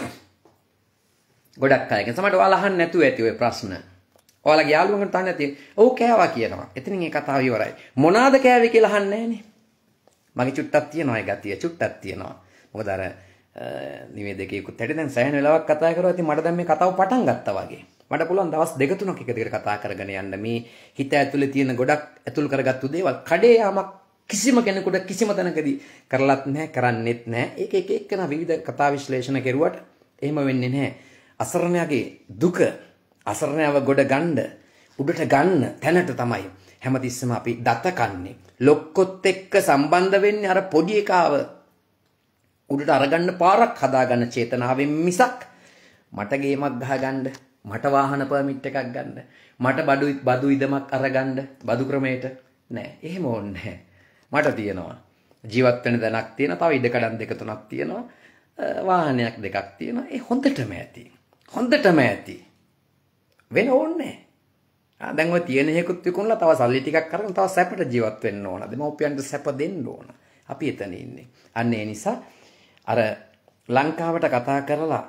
ගොඩක් අයගෙන් සමහරට ඔයාලා අහන්න නැතුව ඇති ওই ප්‍රශ්න. ඔයාලගේ යාළුවන්ට අහන්න නැති. ඔව් කෑවා කියනවා. එතනින් මේ කතාව ඉවරයි. මොනවාද කෑවේ කියලා අහන්නේ නැහනේ. මගේ චුට්ටක් තියෙනවා ඒ ගතිය. චුට්ටක් තියෙනවා. මොකද අර නිවේදකයෙකුත් හැටි දැන් සෑහෙන වෙලාවක් කතා කරුවා. ඉතින් මට දැන් මේ කතාව පටන් ගත්තා වගේ. මට පුළුවන් දවස් 2-3ක් එක දිගට කතා කරගෙන යන්න. මේ හිත ඇතුලේ තියෙන ගොඩක් ඇතුල් කරගත්තු දේවල් කඩේ යාමක් කිසිම කෙනෙකුට කිසිම තැනකදී කරලත් නැහැ, කරන්නෙත් නැහැ. ඒක එක එක්කන විවිධ කතා විශ්ලේෂණ කෙරුවට එහෙම වෙන්නේ නැහැ. අසරණයාගේ දුක, අසරණයව ගොඩ ගන්න, උඩට ගන්න තැනට තමයි හැමතිස්සෙම අපි දත කන්නේ. ලොක්කොත් එක්ක සම්බන්ධ වෙන්නේ අර පොඩි එකාව උඩට අරගන්න පාරක් හදාගන්න චේතනාවෙන් මිසක් මට ගේමක් ගහගන්න, මට වාහන පර්මිට් එකක් ගන්න, මට බදු ඉදමක් අරගන්න බදු ක්‍රමයට නෑ. එහෙම ඕනේ නැහැ. මට තියෙනවා ජීවත් වෙන දැනක් තියෙනවා, තව ඉඩකඩම් 2-3ක් තියෙනවා, වාහනයක් 2ක් තියෙනවා. ඒ හොඳටම ඇති. හොඳටම ඇති. වෙන ඕනේ නැහැ. දැන් ඔය තියෙන හේකුත් විකුණලා තව සල්ලි ටිකක් අරගෙන තව සැපට ජීවත් වෙන්න ඕන. දෙමව්පියන්ට සැප දෙන්න ඕන. අපි එතන ඉන්නේ. අන්න ඒ නිසා අර ලංකාවට කතා කරලා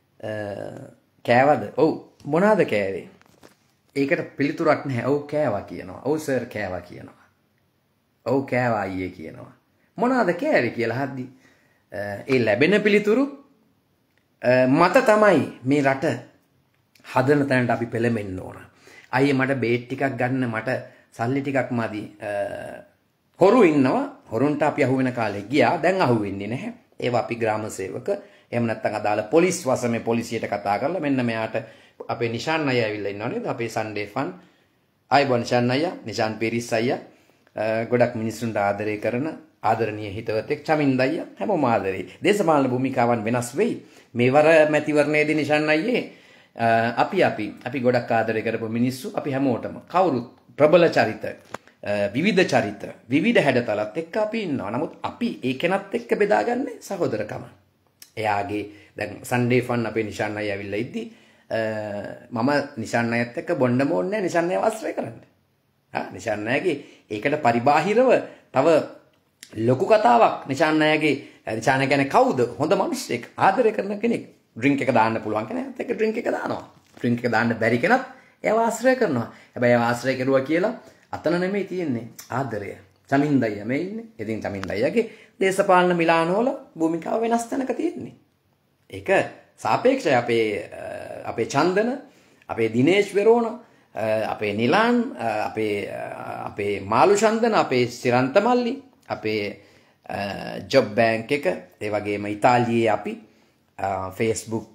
කෑවද? ඔව්. මොනවාද කෑවේ? ඒකට පිළිතුරක් නැහැ. ඔව් කෑවා කියනවා. ඔව් සර් කෑවා කියනවා. ඔව් කෑවා අයියේ කියනවා. මොනවාද කෑවේ කියලා හද්දි ඒ ලැබෙන පිළිතුරු මත තමයි මේ රට හදන තැනට අපි පෙළඹෙන්න ඕන. අයියේ මට බේට් ටිකක් ගන්න, මට සල්ලි ටිකක් මදි. හොරු ඉන්නවා. හොරුන්ට අපි අහු වෙන කාලේ ගියා. දැන් අහු වෙන්නේ නැහැ. ඒවා අපි ග්‍රාම සේවක එහෙම නැත්නම් අදාළ පොලිස් වසමේ පොලිසියට කතා කරලා මෙන්න මෙයාට අපේ නිෂාන් අයියා ඇවිල්ලා ඉන්නවා නේද? අපේ සන්ඩේ ෆන්. ආයිබෝන් නිෂාන් අයියා, නිෂාන් පීරිස් අයියා. ගොඩක් මිනිස්සුන්ට ආදරය කරන ආදරණීය හිතවතෙක් චමින්ද අයියා හැමෝම ආදරේ. දේශපාලන භූමිකාවන් වෙනස් වෙයි. මේවර මැතිවරණයේදී නිෂාන් අයියේ අපි ගොඩක් ආදරය කරපු මිනිස්සු අපි හැමෝටම කවුරුත් ප්‍රබල චරිත, විවිධ චරිත, විවිධ හැඩතලත් එක්ක අපි ඉන්නවා. නමුත් අපි ඒ කෙනත් එක්ක බෙදාගන්නේ සහෝදරකම. එයාගේ දැන් සන්ඩේ ෆන් අපේ නිෂාන් අයියා ඇවිල්ලා ඉද්දි මම නිෂාන් අයියත් එක්ක බොණ්ඩ මොන්නේ නිෂාන් අයියව ආශ්‍රය කරන්න. නිෂාන් අයියාගේ ඒකට පරිබාහිරව තව ලොකු කතාවක් නිෂාන් අයියාගේ නිෂාන් අයියා කියන්නේ කවුද? හොඳ මිනිස්සෙක්, ආදරය කරන කෙනෙක්. ඩ්‍රින්ක් එක දාන්න පුළුවන් කෙනෙක් එක්ක ඩ්‍රින්ක් එක දානවා. ඩ්‍රින්ක් එක දාන්න බැරි කෙනත් එයාව ආශ්‍රය කරනවා. හැබැයි එයාව ආශ්‍රය කරුවා කියලා අතන නෙමෙයි තියෙන්නේ ආදරය. චමින්ද අයියා මේ ඉන්නේ. ඉතින් චමින්ද අයියාගේ දේශපාලන මිලානවල භූමිකාව වෙනස් තැනක තියෙන්නේ. ඒක සාපේක්ෂයි. අපේ චන්දන, අපේ දිනේෂ් වෙරෝන, අපේ නිලාන්, අපේ මාළු චන්දන, අපේ සිරන්ත මල්ලි, අපේ ජොබ් බැංක් එක, ඒ වගේම ඉතාලියේ අපි Facebook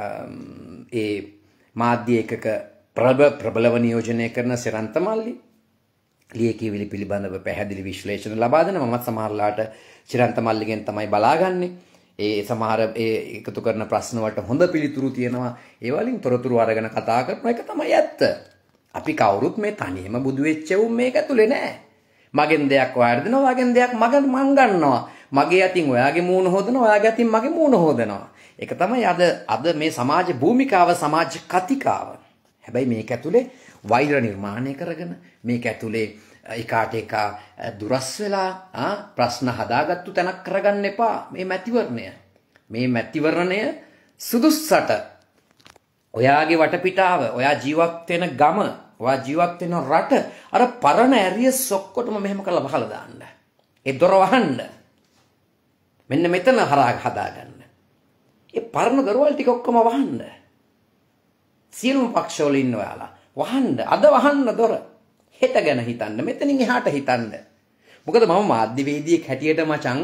ඒ මාධ්‍ය එකක ප්‍රබලව නියෝජනය කරන සිරන්ත මල්ලි ලියකියවිලි පිළිබඳව පැහැදිලි විශ්ලේෂණ ලබා දෙන මමත් සමහරලාට චිරන්ත මල්ලිගෙන් තමයි බලාගන්නේ. ඒ සමහර ඒ එකතු කරන ප්‍රශ්න වලට හොඳ පිළිතුරු තියෙනවා. ඒ වලින් තොරතුරු අරගෙන කතා කරන එක තමයි ඇත්ත. අපි කවුරුත් මේ තනියම බුදු වෙච්ච උන් මේක ඇතුලේ නෑ. මගෙන් දෙයක් ඔයාලට දෙනවා, වගෙන් දෙයක් මං ගන්නවා. මගේ අතින් ඔයාගේ මූණ හොදනවා, ඔයාගේ අතින් මගේ මූණ හොදනවා. ඒක තමයි අද මේ සමාජ භූමිකාව, සමාජ කතිකාව. හැබැයි මේක ඇතුලේ වෛර නිර්මාණය කරගෙන, මේක ඇතුලේ එකාට එක දුරස් වෙලා ප්‍රශ්න හදාගත්තු තැනක් කරගන්න එපා මේ මැතිවරණය. මේ මැතිවරණය සුදුස්සට ඔයාගේ වටපිටාව, ඔයා ජීවත් වෙන ගම, ඔයා ජීවත් වෙන රට අර පරණ ඇරියස් ඔක්කොටම මෙහෙම කරලා බහලා දාන්න. ඒ දොර වහන්න. මෙන්න මෙතන හදාගන්න. ඒ පරණ දොරවල් ටික ඔක්කොම වහන්න. සියලුම පක්ෂවල ඉන්න ඔයාලා වහන්න. අද වහන්න දොර. හෙට ගැන හිතන්න. මෙතනින් එහාට හිතන්න. මොකද මම මාධ්‍යවේදියෙක් හැටියට මචං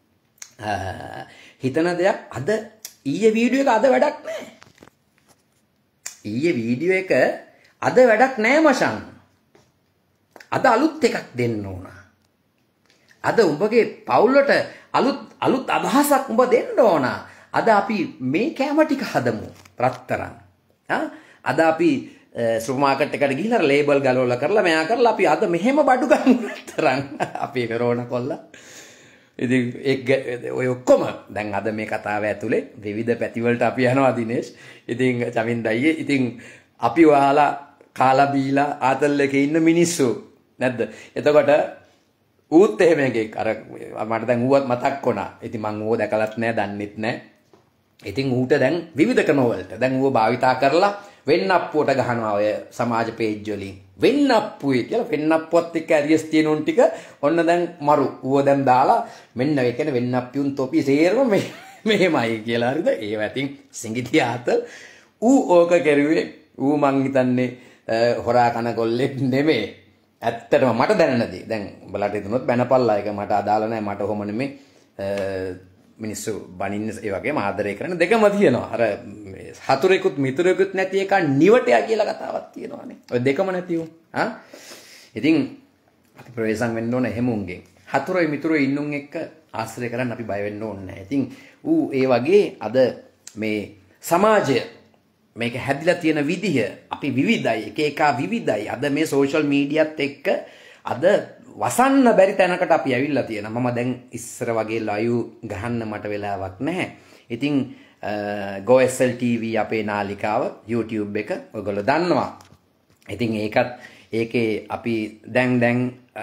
හිතන දෙයක් අද ඊයේ වීඩියෝ එක අද වැඩක් නැහැ. ඊයේ වීඩියෝ එක අද වැඩක් නැහැ මචං. අද අලුත් එකක් දෙන්න ඕන. අද උඹගේ පවුලට අලුත් අදහසක් උඹ දෙන්න ඕන. අද අපි මේ කැම ටික හදමු. රත්තරන්. අද අපි සුපර් මාකට් එකට ගිහිල්ලා ලේබල් ගලවලා කරලා මෙයා කරලා අපි අද මෙහෙම බඩු ගන්න රත්තරන්. අපි කරෝන කොල්ලා. ඉතින් ඔය ඔක්කොම දැන් අද මේ කතාව ඇතුලේ විවිධ පැතිවලට අපි යනවා දිනේෂ්. ඉතින් චමින්ද අයියේ ඉතින් අපි ඔයාලා කාලා බීලා ආතල් එකේ ඉන්න මිනිස්සු නැද්ද? එතකොට ඌත් එහෙම එකෙක් අර මට දැන් ඌවත් මතක් වුණා. ඉතින් මං ඌව දැකලත් නැහැ, දන්නෙත් නැහැ. ඉතින් ඌට දැන් විවිධ ක්‍රම වලට දැන් ඌව භාවිතා කරලා වෙන්නප්පුවට ගහනවා ඔය සමාජ පේජ් වලින්. වෙන්නප්පුවේ කියලා වෙන්නප්පුවත් එක්ක ඇරියස් තියෙන උන් ටික ඔන්න දැන් මරු ඌව දැන් දාලා මෙන්න ඒ කියන්නේ වෙන්නප්පියුන් තොපි සේරම මෙහෙමයි කියලා හරිද? ඒව ඇතින් සිඟිති ආතල් ඌ ඕක කරුවේ ඌ මං හිතන්නේ හොරා කන කොල්ලෙක් නෙමෙයි. ඇත්තටම මට දැනනදී දැන් උඹලට හිතුනොත් බැනපල්ලා ඒක මට අදාළ නැහැ. මට ඔහොම නෙමෙයි. මිනිස්සු බනින්න ඒ වගේම ආදරය කරන දෙකම තියෙනවා. අර හතුරෙකුත් මිතුරෙකුත් නැති එක නිවටයා කියලා කතාවක් තියෙනවානේ. ඔය දෙකම නැති උන්. ඉතින් අපි ප්‍රවේශම් වෙන්න ඕන එහෙම උන්ගෙන්. හතුරයි මිතුරයි ඉන්නුන් එක්ක ආශ්‍රය කරන්න අපි බය වෙන්න ඕනේ නැහැ. ඉතින් ඌ ඒ වගේ අද මේ සමාජය මේක හැදිලා තියෙන විදිහ අපි විවිධයි, එක එක විවිධයි. අද මේ සෝෂල් මීඩියාත් එක්ක අද වසන්න බැරි තැනකට අපි ඇවිල්ලා තියෙනවා. මම දැන් ඉස්සර වගේ ලයිව් ගහන්න මට වෙලාවක් නැහැ. ඉතින් GoSL TV අපේ නාලිකාව YouTube එක ඔයගොල්ලෝ දන්නවා. ඉතින් ඒකේ අපි දැන්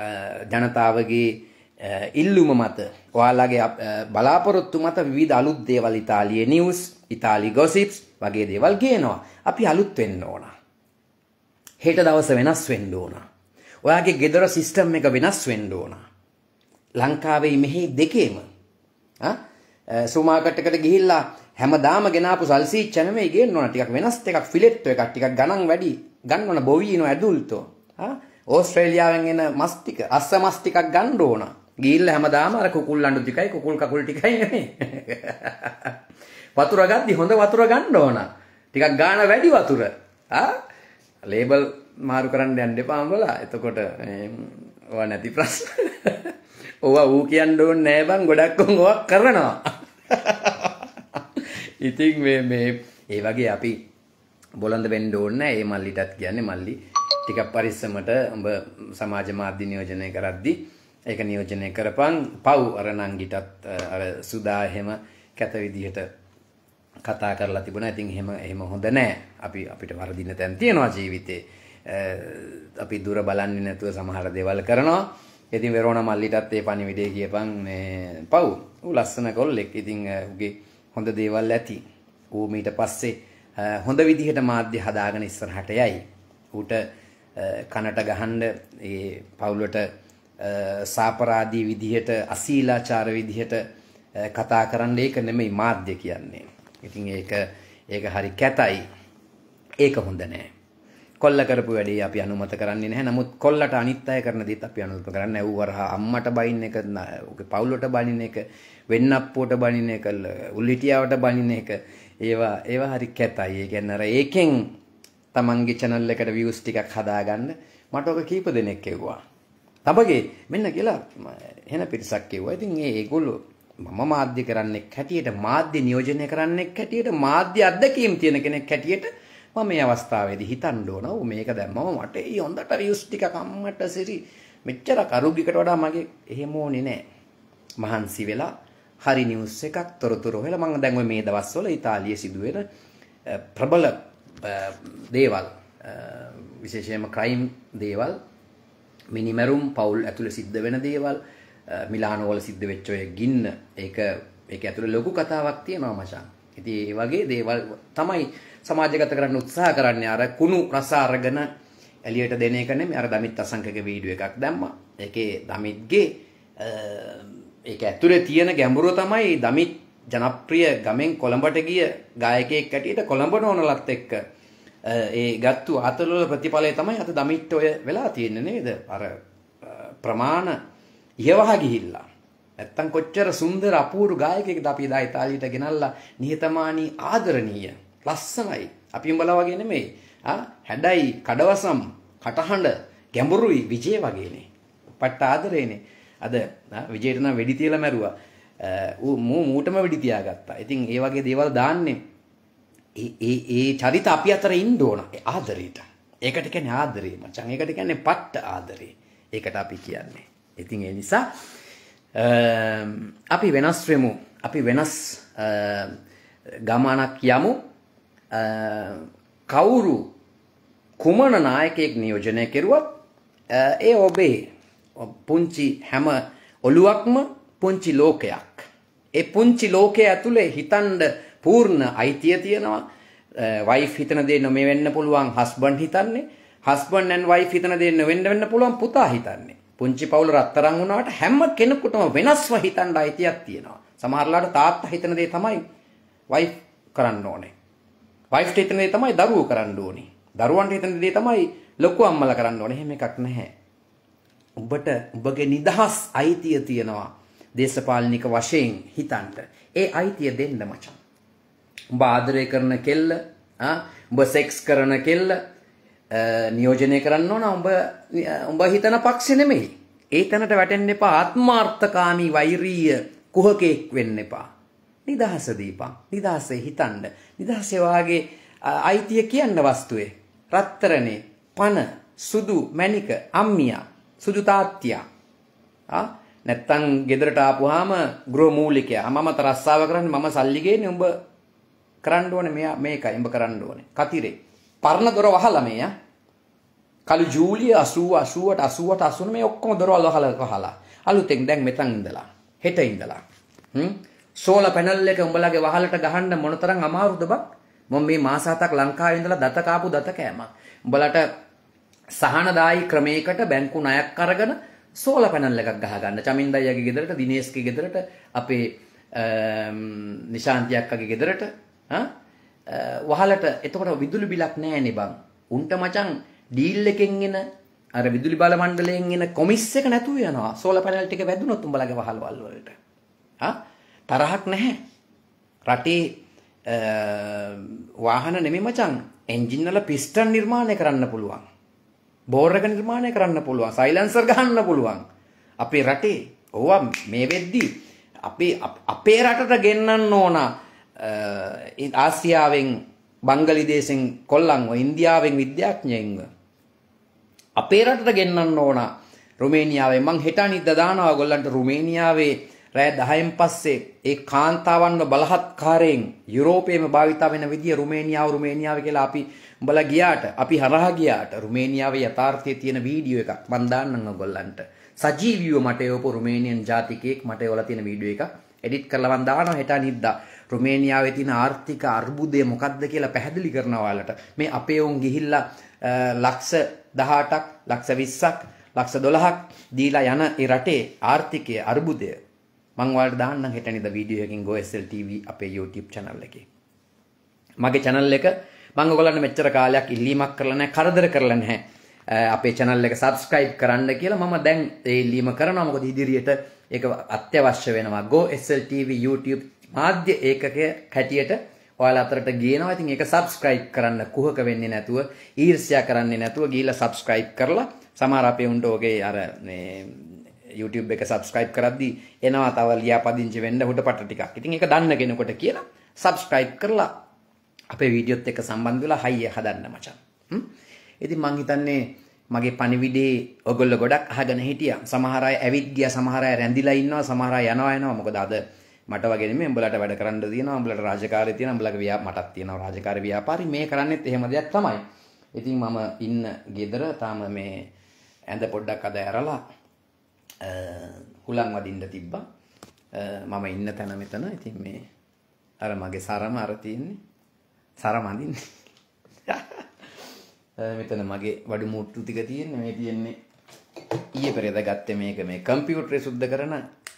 ජනතාවගේ ඉල්ලුම මත ඔයාලගේ බලාපොරොත්තු මත විවිධ අලුත් දේවල් ඉතාලියේ නිවුස්, ඉතාලි ගොසිප්ස් වගේ දේවල් ගේනවා. අපි අලුත් වෙන්න ඕන. හෙට දවස වෙනස් වෙන්න ඕන. ඔයාගේ ගෙදර සිස්ටම් එක වෙනස් වෙන්න ඕන. ලංකාවේ මෙහි දෙකේම සුමාකට් එකට ගිහිල්ලා හැමදාම ගෙනාපු සල්සීච්ච නෙමෙයි ගේන්න ඕන. ටිකක් වෙනස් එකක් ෆිලෙට් එකක් ටිකක් ගණන් වැඩි ගන්න ඕන. බොවීනෝ ඇඩුල්ටෝ ඕස්ට්‍රේලියාවෙන් එන මස් ටික අස්ස මස් ටිකක් ගන්න ඕන. ගිහිල්ලා හැමදාම අර කුකුල් අඬු ටිකයි කුකුල් කකුල් ටිකයි නෙමෙයි. වතුර ගද්දි හොඳ වතුර ගන්න ඕන. ටිකක් ගාන වැඩි වතුර. ලේබල් මාරු කරන්න යන්න එපා උඹලා. එතකොට ඔවා නැති ප්‍රශ්න. ඔවා ඌ කියන්න ඕනේ නෑ බං. ගොඩක් උන් ඔවා කරනවා. ඉතින් මේ ඒ වගේ අපි බොළඳ වෙන්න ඕනේ නෑ. ඒ මල්ලිටත් කියන්නේ මල්ලි ටිකක් පරිස්සමට උඹ සමාජ මාධ්‍ය නියෝජනය කරද්දී ඒක නියෝජනය කරපන්. පව් අර නංගිටත් අර සුදා එහෙම කැත විදිහට කතා කරලා තිබුණා. ඉතින් එහෙම හොඳ නෑ. අපිට වරදින තැන් තියෙනවා ජීවිතේ. අපි දුර බලන්නේ නැතුව සමහර දේවල් කරනවා. ඉතින් වෙරෝනා මල්ලිටත් ඒ පණිවිඩය කියපන් මේ පව්. ඌ ලස්සන කොල්ලෙක්. ඉතින් ඌගේ හොඳ දේවල් ඇති. ඌ ඊට පස්සේ හොඳ විදිහට මාධ්‍ය හදාගෙන ඉස්සරහට යයි. ඌට කනට ගහන්න ඒ පවුලට සාපරාදී විදිහට අශීලාචාර විදිහට කතා කරන්න ඒක නෙමෙයි මාධ්‍ය කියන්නේ. ඉතින් ඒක හරි කැතයි. ඒක හොඳ නෑ. කොල්ල කරපු වැඩේ අපි අනුමත කරන්නේ නැහැ. නමුත් කොල්ලට අනිත් අය කරන දේත් අපි අනුමත කරන්නේ නැහැ. ඌ වරහා අම්මට බයින් එක, ඌගේ පවුලට බනින එක, වෙන්නප්පුවට බනින එක, උල්ලිටියාවට බනින එක ඒවා හරි කැතයි. ඒ කියන්නේ අර ඒකෙන් තමන්ගේ channel එකට views ටිකක් හදාගන්න මට ඔක කීප දෙනෙක් කිව්වා. තබගේ මෙන්න කියලා එහෙන පිරිසක් කිව්වා. ඉතින් ඒගොල්ලෝ මම මාධ්‍ය කරන්නෙක් හැටියට, මාධ්‍ය නියෝජනය කරන්නෙක් හැටියට, මාධ්‍ය අධ්‍යක්ීම් තියෙන කෙනෙක් හැටියට මම මේ අවස්ථාවේදී හිතන්න ඕන ඔව් මේක දැම්මම මට ඒ හොඳට views ටික කම්මට සිරි මෙච්චර කරුගිකට වඩා මගේ එහෙම ඕනේ නැහැ. මහන්සි වෙලා හරි නිවුස් එකක් තොරතුරු හොයලා මම දැන් ඔය මේ දවස්වල ඉතාලියේ සිදුවෙන ප්‍රබල දේවල් විශේෂයෙන්ම ක්‍රයිම් දේවල් මිනිමරුම් පවුල් ඇතුළේ සිද්ධ වෙන දේවල් මිලානෝ වල සිද්ධ වෙච්ච ඔය ගින්න ඒක ඇතුළේ ලොකු කතාවක් තියෙනවා මචං. ඉතින් ඒ වගේ දේවල් තමයි සමාජගත කරන්න උත්සාහ කරන්නේ. අර කුණු රස අරගෙන එළියට දෙන එක නෙමෙයි. අර දමිත් අසංකගේ වීඩියෝ එකක් දැම්මා. ඒකේ දමිත්ගේ ඒක ඇතුලේ තියෙන ගැඹුර තමයි දමිත් ජනප්‍රිය ගමෙන් කොළඹට ගිය ගායකයෙක් හැටියට කොළඹ නෝනලත් එක්ක ඒ ගත්තු ආතලවල ප්‍රතිඵලය තමයි අද දමිත් ඔය වෙලා තියෙන්නේ නේද? අර ප්‍රමාණ ඉහවහ ගිහිල්ලා. නැත්තම් කොච්චර සුන්දර අපූර්ව ගායකයෙක්ද අපි එදා ඉතාලියට ගෙනල්ලා නිහතමානී ආදරණීය ලස්සනයි. අපි උඹලා වගේ නෙමෙයි. හැඩයි කඩවසම් කටහඬ ගැඹුරුයි විජේ වගේනේ. පට්ට ආදරේනේ. අද විජේට නම් වෙඩි තියලා මැරුවා. මූටම වෙඩි තියාගත්තා. ඉතින් ඒ වගේ දේවල් දාන්නේ ඒ චරිත අපි අතර ඉන්න ඕන ආදරේට. ඒකට කියන්නේ ආදරේ මචං. ඒකට කියන්නේ පට්ට ආදරේ. ඒකට අපි කියන්නේ. ඉතින් ඒ නිසා අපි වෙනස් වෙමු. අපි වෙනස් ගමනක් යමු. කවුරු කුමන නායකයෙක් නියෝජනය කෙරුවත් ඒ ඔබේ පුංචි හැම ඔළුවක්ම පුංචි ලෝකයක්. ඒ පුංචි ලෝකයේ ඇතුලේ හිතන්න පූර්ණ අයිතිය තියෙනවා. වයිෆ් හිතන දේ නොමෙ වෙන්න පුළුවන් හස්බන්ඩ් හිතන්නේ. හස්බන්ඩ් and වයිෆ් හිතන දේ නොවෙන්න වෙන්න පුළුවන් පුතා හිතන්නේ. පුංචි පවුල රත්තරන් වුණාට හැම කෙනෙකුටම වෙනස්ව හිතන්න අයිතියක් තියෙනවා. සමහරලාට තාත්තා හිතන දේ තමයි වයිෆ් කරන්න ඕනේ. වයිෆ්ට හිතන දේ තමයි දරුවෝ කරන්න ඕනේ. දරුවන්ට හිතන දේ තමයි ලොකු අම්මලා කරන්න ඕනේ. එහෙම එකක් නැහැ. ඔබට ඔබගේ නිදහස් අයිතිය තියෙනවා. දේශපාලනික වශයෙන් හිතන්න. ඒ අයිතිය දෙන්න මචං. උඹ ආදරය කරන කෙල්ල, උඹ සෙක්ස් කරන කෙල්ල නියෝජනය කරන්න ඕන උඹ හිතන පක්ෂ නෙමෙයි. ඒ තැනට වැටෙන්න එපා. ආත්මාර්ථකාමී වෛරීය කුහකෙක් වෙන්න එපා. නිදහස දීපන්. නිදහසේ හිතන්න. නිදහසේ වාගේ අයිතිය කියන්න වස්තුවේ. රත්තරනේ, පන, සුදු, මැණික, අම්මියා, සුදු තාත්තියා. නැත්තම් ගෙදරට ආපුවාම ගෘහ මූලිකයා. මම තරස්සාව කරන්නේ මම සල්ලි ගේන්නේ උඹ කරන්න ඕනේ මෙයා මේකයි උඹ කරන්න ඕනේ. කතිරේ. පරණ දොර වහලා මෙයා. කලු ජූලිය 80 88 89 මේ ඔක්කොම දොරවල් වහලා. අලුතෙන් දැන් මෙතන ඉඳලා හෙට ඉඳලා. සෝලා පැනල් එක උඹලගේ වහලට ගහන්න මොනතරම් අමාරුද බක්? මම මේ මාස 7ක් ලංකාවේ ඉඳලා දත කාපු දත කෑමක්. උඹලට සහනදායි ක්‍රමයකට බැංකු ණයක් අරගෙන සෝලා පැනල් එකක් ගහගන්න. චමින්දයියාගේ ගෙදරට, දිනේෂ්ගේ ගෙදරට, අපේ නිශාන්ති අක්කගේ ගෙදරට වහලට එතකොට විදුලි බිලක් නැහැනේ බං. උන්ට මචං ඩීල් එකෙන් එන අර විදුලි බල මණ්ඩලයෙන් එන කොමිස් එක නැතුව යනවා. සෝලා පැනල් ටික වැදුනොත් උඹලගේ වහල්වල් වලට. තරහක් නැහැ. රටේ වාහන නෙමෙයි මචං එන්ජින් වල පිස්ටන් නිර්මාණය කරන්න පුළුවන්. බෝර් එක නිර්මාණය කරන්න පුළුවන්. සයිලන්සර් ගහන්න පුළුවන්. අපේ රටේ ඕවා මේ වෙද්දි අපේ රටට ගෙන්නන්න ඕන ආසියාවෙන් බංගලිදේශෙන් කොල්ලන්ව ඉන්දියාවෙන් විද්‍යාඥයින්ව අපේ රටට ගෙන්නන්න ඕන රුමේනියාවෙන් මං හෙට අනිද්දා දානවා ඔයගොල්ලන්ට රුමේනියාවේ රෑ 10න් පස්සේ ඒ කාන්තාවන්ව බලහත්කාරයෙන් යුරෝපයේම භාවිතා වෙන විදිය රුමේනියාව කියලා අපි උඹලා ගියාට අපි හරහා ගියාට රුමේනියාවේ යථාර්ථයේ තියෙන වීඩියෝ එකක් මන් දාන්නම් ඔයගොල්ලන්ට සජීවීව මට එවපු රුමේනියන් ජාතිකයෙක් මට එවලා තියෙන වීඩියෝ එකක් එඩිට් කරලා මන් දානවා හෙට අනිද්දා රුමේනියාවේ තියෙන ආර්ථික අර්බුදය මොකක්ද කියලා පැහැදිලි කරනවා ඔයාලට මේ අපේ උන් ගිහිල්ලා ලක්ෂ 18ක් ලක්ෂ 20ක් ලක්ෂ 12ක් දීලා යන ඒ රටේ ආර්ථිකයේ අර්බුදය මම ඔයාලට දාන්නම් හෙට අනිද්දා වීඩියෝ එකකින් GoSL TV අපේ YouTube channel එකේ මගේ channel එක මම ඔයගොල්ලන්ට මෙච්චර කාලයක් ඉල්ලීමක් කරලා නැහැ කරදර කරලා නැහැ අපේ channel එක subscribe කරන්න කියලා මම දැන් ඒ ඉල්ලීම කරනවා මොකද ඉදිරියට ඒක අත්‍යවශ්‍ය වෙනවා GoSL TV YouTube මාධ්‍ය ඒකකයේ හැටියට ඔයාලා අතරට ගේනවා. ඉතින් ඒක subscribe කරන්න කුහක වෙන්නේ නැතුව ඊර්ෂ්‍යා කරන්නේ නැතුව ගිහිල්ලා subscribe කරලා සමහර අපේ උන්ට ඔගේ අර මේ YouTube එක subscribe කරද්දී එනවා තව ලියාපදිංචි වෙන්න හුටපට ටිකක්. ඉතින් ඒක දන්න කෙනෙකුට කියලා subscribe කරලා අපේ වීඩියෝත් එක්ක සම්බන්ධ වෙලා හයිය හදන්න මචං. ඉතින් මං හිතන්නේ මගේ පණිවිඩේ ඔයගොල්ලෝ ගොඩක් අහගෙන හිටියා. සමහර අය ඇවිත් ගියා, සමහර අය රැඳිලා ඉන්නවා, සමහර අය යනවා. මොකද අද මට වගේ නෙමෙයි උඹලට වැඩ කරන්න තියෙනවා, උඹලට රාජකාරිය තියෙනවා, උඹලගේ මටත් තියෙනවා රාජකාරී ව්‍යාපාරي. මේ කරන්නේත් එහෙම දෙයක් තමයි. ඉතින් මම ඉන්න ගෙදර තාම මේ ඇඳ පොඩ්ඩක් අද ඇරලා හුලං වදින්න තිබ්බා. මම ඉන්න තැන මෙතන. ඉතින් මේ අර මගේ සරම අර තියෙන්නේ. සරම අඳින්නේ. මෙතන මගේ වඩු මුට්ටු ටික තියෙන්නේ. මේ තියෙන්නේ ඊයේ පෙරේද ගත්තේ මේක මේ කම්පියුටරේ සුද්ධ කරන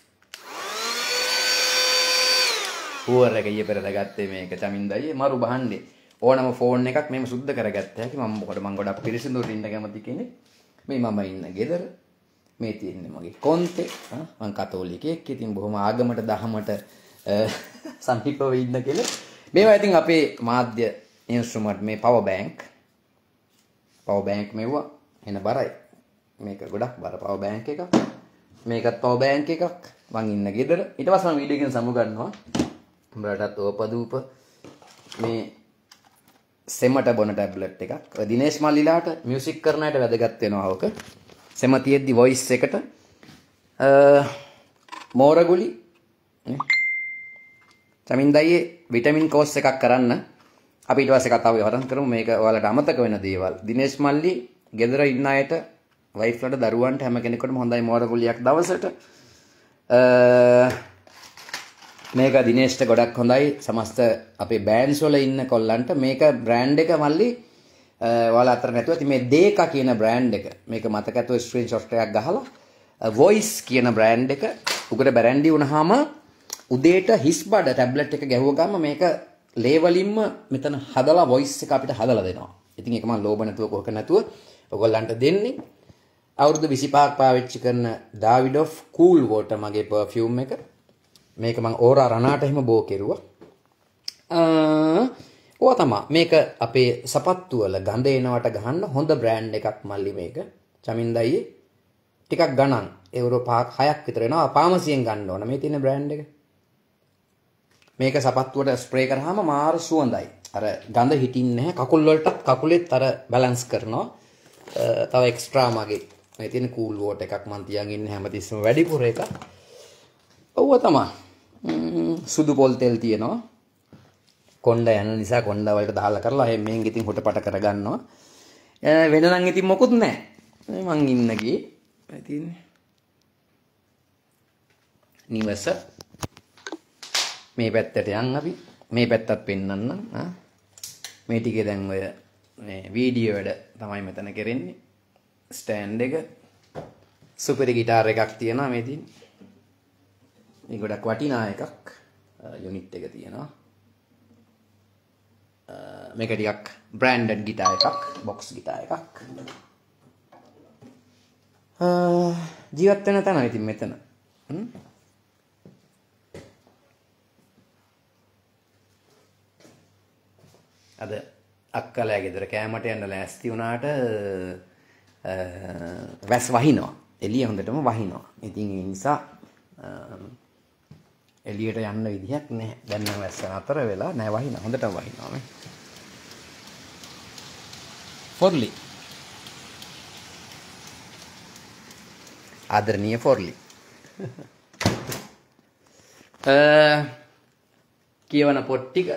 හුවර එක ඊයේ පෙරේද ගත්තේ මේක චමින්දයි මරු බහන්නේ. ඕනම ෆෝන් එකක් මෙහෙම සුද්ධ කරගත්ත හැකි. මම මොකද මම ගොඩක් පිරිසිදුවට ඉන්න කැමති කෙනෙක්. මේ මම ඉන්න ගෙදර. මේ තියෙන්නේ මගේ කොන්තේ. මම කතෝලිකයෙක්. ඉතින් බොහොම ආගමට දහමට සමීපව ඉන්න කෙනෙක්. මේවා ඉතින් අපේ මාධ්‍ය ඉන්ස්ට්‍රුමන්ට් මේ පවර් බෑන්ක් මෙවුවා එන බරයි. මේක ගොඩක් බර පවර් බෑන්ක් එකක්. මේකත් පවර් බෑන්ක් එකක්. මං ඉන්න ගෙදර. ඊට පස්සේ මම වීඩියෝ එකෙන් සමු ගන්නවා. උඹලටත් ඕපදූප මේ සෙමට බොන ටැබ්ලට් එකක්. දිනේෂ් මල්ලිලාට මියුසික් කරන අයට වැදගත් වෙනවා ඕක. සෙම තියෙද්දි වොයිස් එකට මෝරගුලි නේ. චමින්දයියේ විටමින් කෝස් එකක් කරන්න. අපි ඊට පස්සේ කතාව වරන් කරමු. මේක ඔයාලට අමතක වෙන දේවල්. දිනේෂ් මල්ලි ගෙදර ඉන්න අයට වයිෆ්ලට දරුවන්ට හැම කෙනෙකුටම හොඳයි මෝරගුලියක් දවසට. මේක දිනේෂ්ට ගොඩක් හොඳයි. සමස්ත අපේ බෑන්ඩ්ස් වල ඉන්න කොල්ලන්ට මේක බ්‍රෑන්ඩ් එක මල්ලි ඔයාලා අතර නැතුව ඉතින් මේ දේකා කියන බ්‍රෑන්ඩ් එක මේක මතක ඇතුව ස්ක්‍රීන්ෂොට් එකක් ගහලා වොයිස් කියන බ්‍රෑන්ඩ් එක උගර බැරන්ඩි වුණාම උදේට හිස් බඩ ටැබ්ලට් එක ගැහුව ගමන් මේක ලේවලින්ම මෙතන හදලා වොයිස් එක අපිට හදලා දෙනවා. ඉතින් ඒක මම ලෝභ නැතුව කොහක නැතුව ඔයගොල්ලන්ට දෙන්නේ. අවුරුදු 25ක් පාවිච්චි කරන ඩාවිඩොෆ් කූල් වෝටර් මගේ පර්ෆියුම් එක. මේක මම ඕරා රනාට එහෙම බෝ කෙරුවා. ඕවා තමයි. මේක අපේ සපත්තු වල ගඳ එනවට ගහන්න හොඳ බ්‍රෑන්ඩ් එකක් මල්ලි මේක. චමින්දයි ටිකක් ගණන් යුරෝ 5ක් 6ක් විතර එනවා. පාමසියෙන් ගන්න ඕන මේ තියෙන බ්‍රෑන්ඩ් එක. මේක සපත්තුවට ස්ප්‍රේ කරාම මාර සුවඳයි. අර ගඳ හිටින්නේ නැහැ. කකුල් වලටත් කකුලෙත් අර බැලන්ස් කරනවා. තව එක්ස්ට්‍රා මගේ මේ තියෙන කූල් වෝට් එකක් මන් තියන් ඉන්නේ හැමතිස්සෙම වැඩිපුර එකක්. ඔව්ව තමයි. සුදු පොල් තෙල් තියෙනවා. කොණ්ඩ යන නිසා කොණ්ඩ වලට දාලා කරලා එහෙන් මෙන් ඉතින් හොටපට කරගන්නවා. වෙන නම් ඉතින් මොකුත් නැහැ. මං ඉන්න ගියේ. ඉතින් නිවස මේ පැත්තට යන්න අපි මේ පැත්තත් පෙන්නන්න. මේ ටිකේ දැන් ඔය මේ වීඩියෝ වැඩ තමයි මෙතන කරන්නේ. ස්ටෑන්ඩ් එක සුපර් ගිටාර් එකක් තියෙනවා මේ තියෙන්නේ. මේ ගොඩක් වටිනා එකක්. යුනිට් එක තියෙනවා. මේක ටිකක් බ්‍රෑන්ඩඩ් ගිටාර් එකක්, බොක්ස් ගිටාර් එකක්. ජීවත් වෙන තැන ඉතින් මෙතන. අද අක්කලා ගෙදර කෑමට යන්න ලෑස්ති වුණාට වැස් වහිනවා. එළිය හොඳටම වහිනවා. ඉතින් ඒ නිසා එළියට යන්න විදිහක් නැහැ. දැන් නම් වැස්ස නතර වෙලා නැහැ වහිනවා. හොඳටම වහිනවා මේ. ෆොර්ලි. ආදරණීය ෆොර්ලි. කියවන පොත් ටික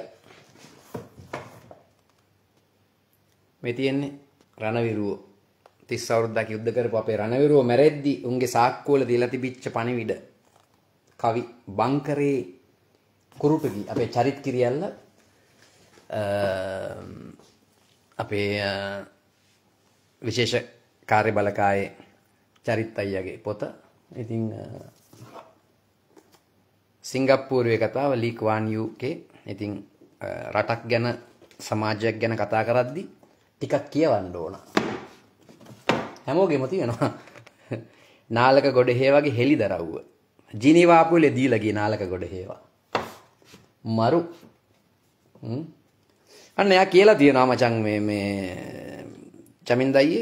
මේ තියෙන්නේ රණවිරුව 30 අවුරුද්දක් යුද්ධ කරපු අපේ රණවිරුව මැරෙද්දි උන්ගේ සාක්කුවල දීලා තිබිච්ච පණිවිඩ කවි බංකරේ කුරුටුගි අපේ චරිත් කිරියල්ල අපේ විශේෂ කාර්ය බලකායේ චරිත් අයියාගේ පොත. ඉතින් සිංගප්පූරුවේ කතාව ලී ක්වාන් යූගේ. ඉතින් රටක් ගැන සමාජයක් ගැන කතා කරද්දි ටිකක් කියවන්න ඕන. හැමෝගෙම තියෙනවා නාලක ගොඩේ වගේ හෙලිදරව්ව. ජිනීවා අපුලේ දීලා ගිය නාලක ගොඩේ හේවා. මරු. අන්න එයා කියලා තියෙනවා මචං මේ චමින්දයියේ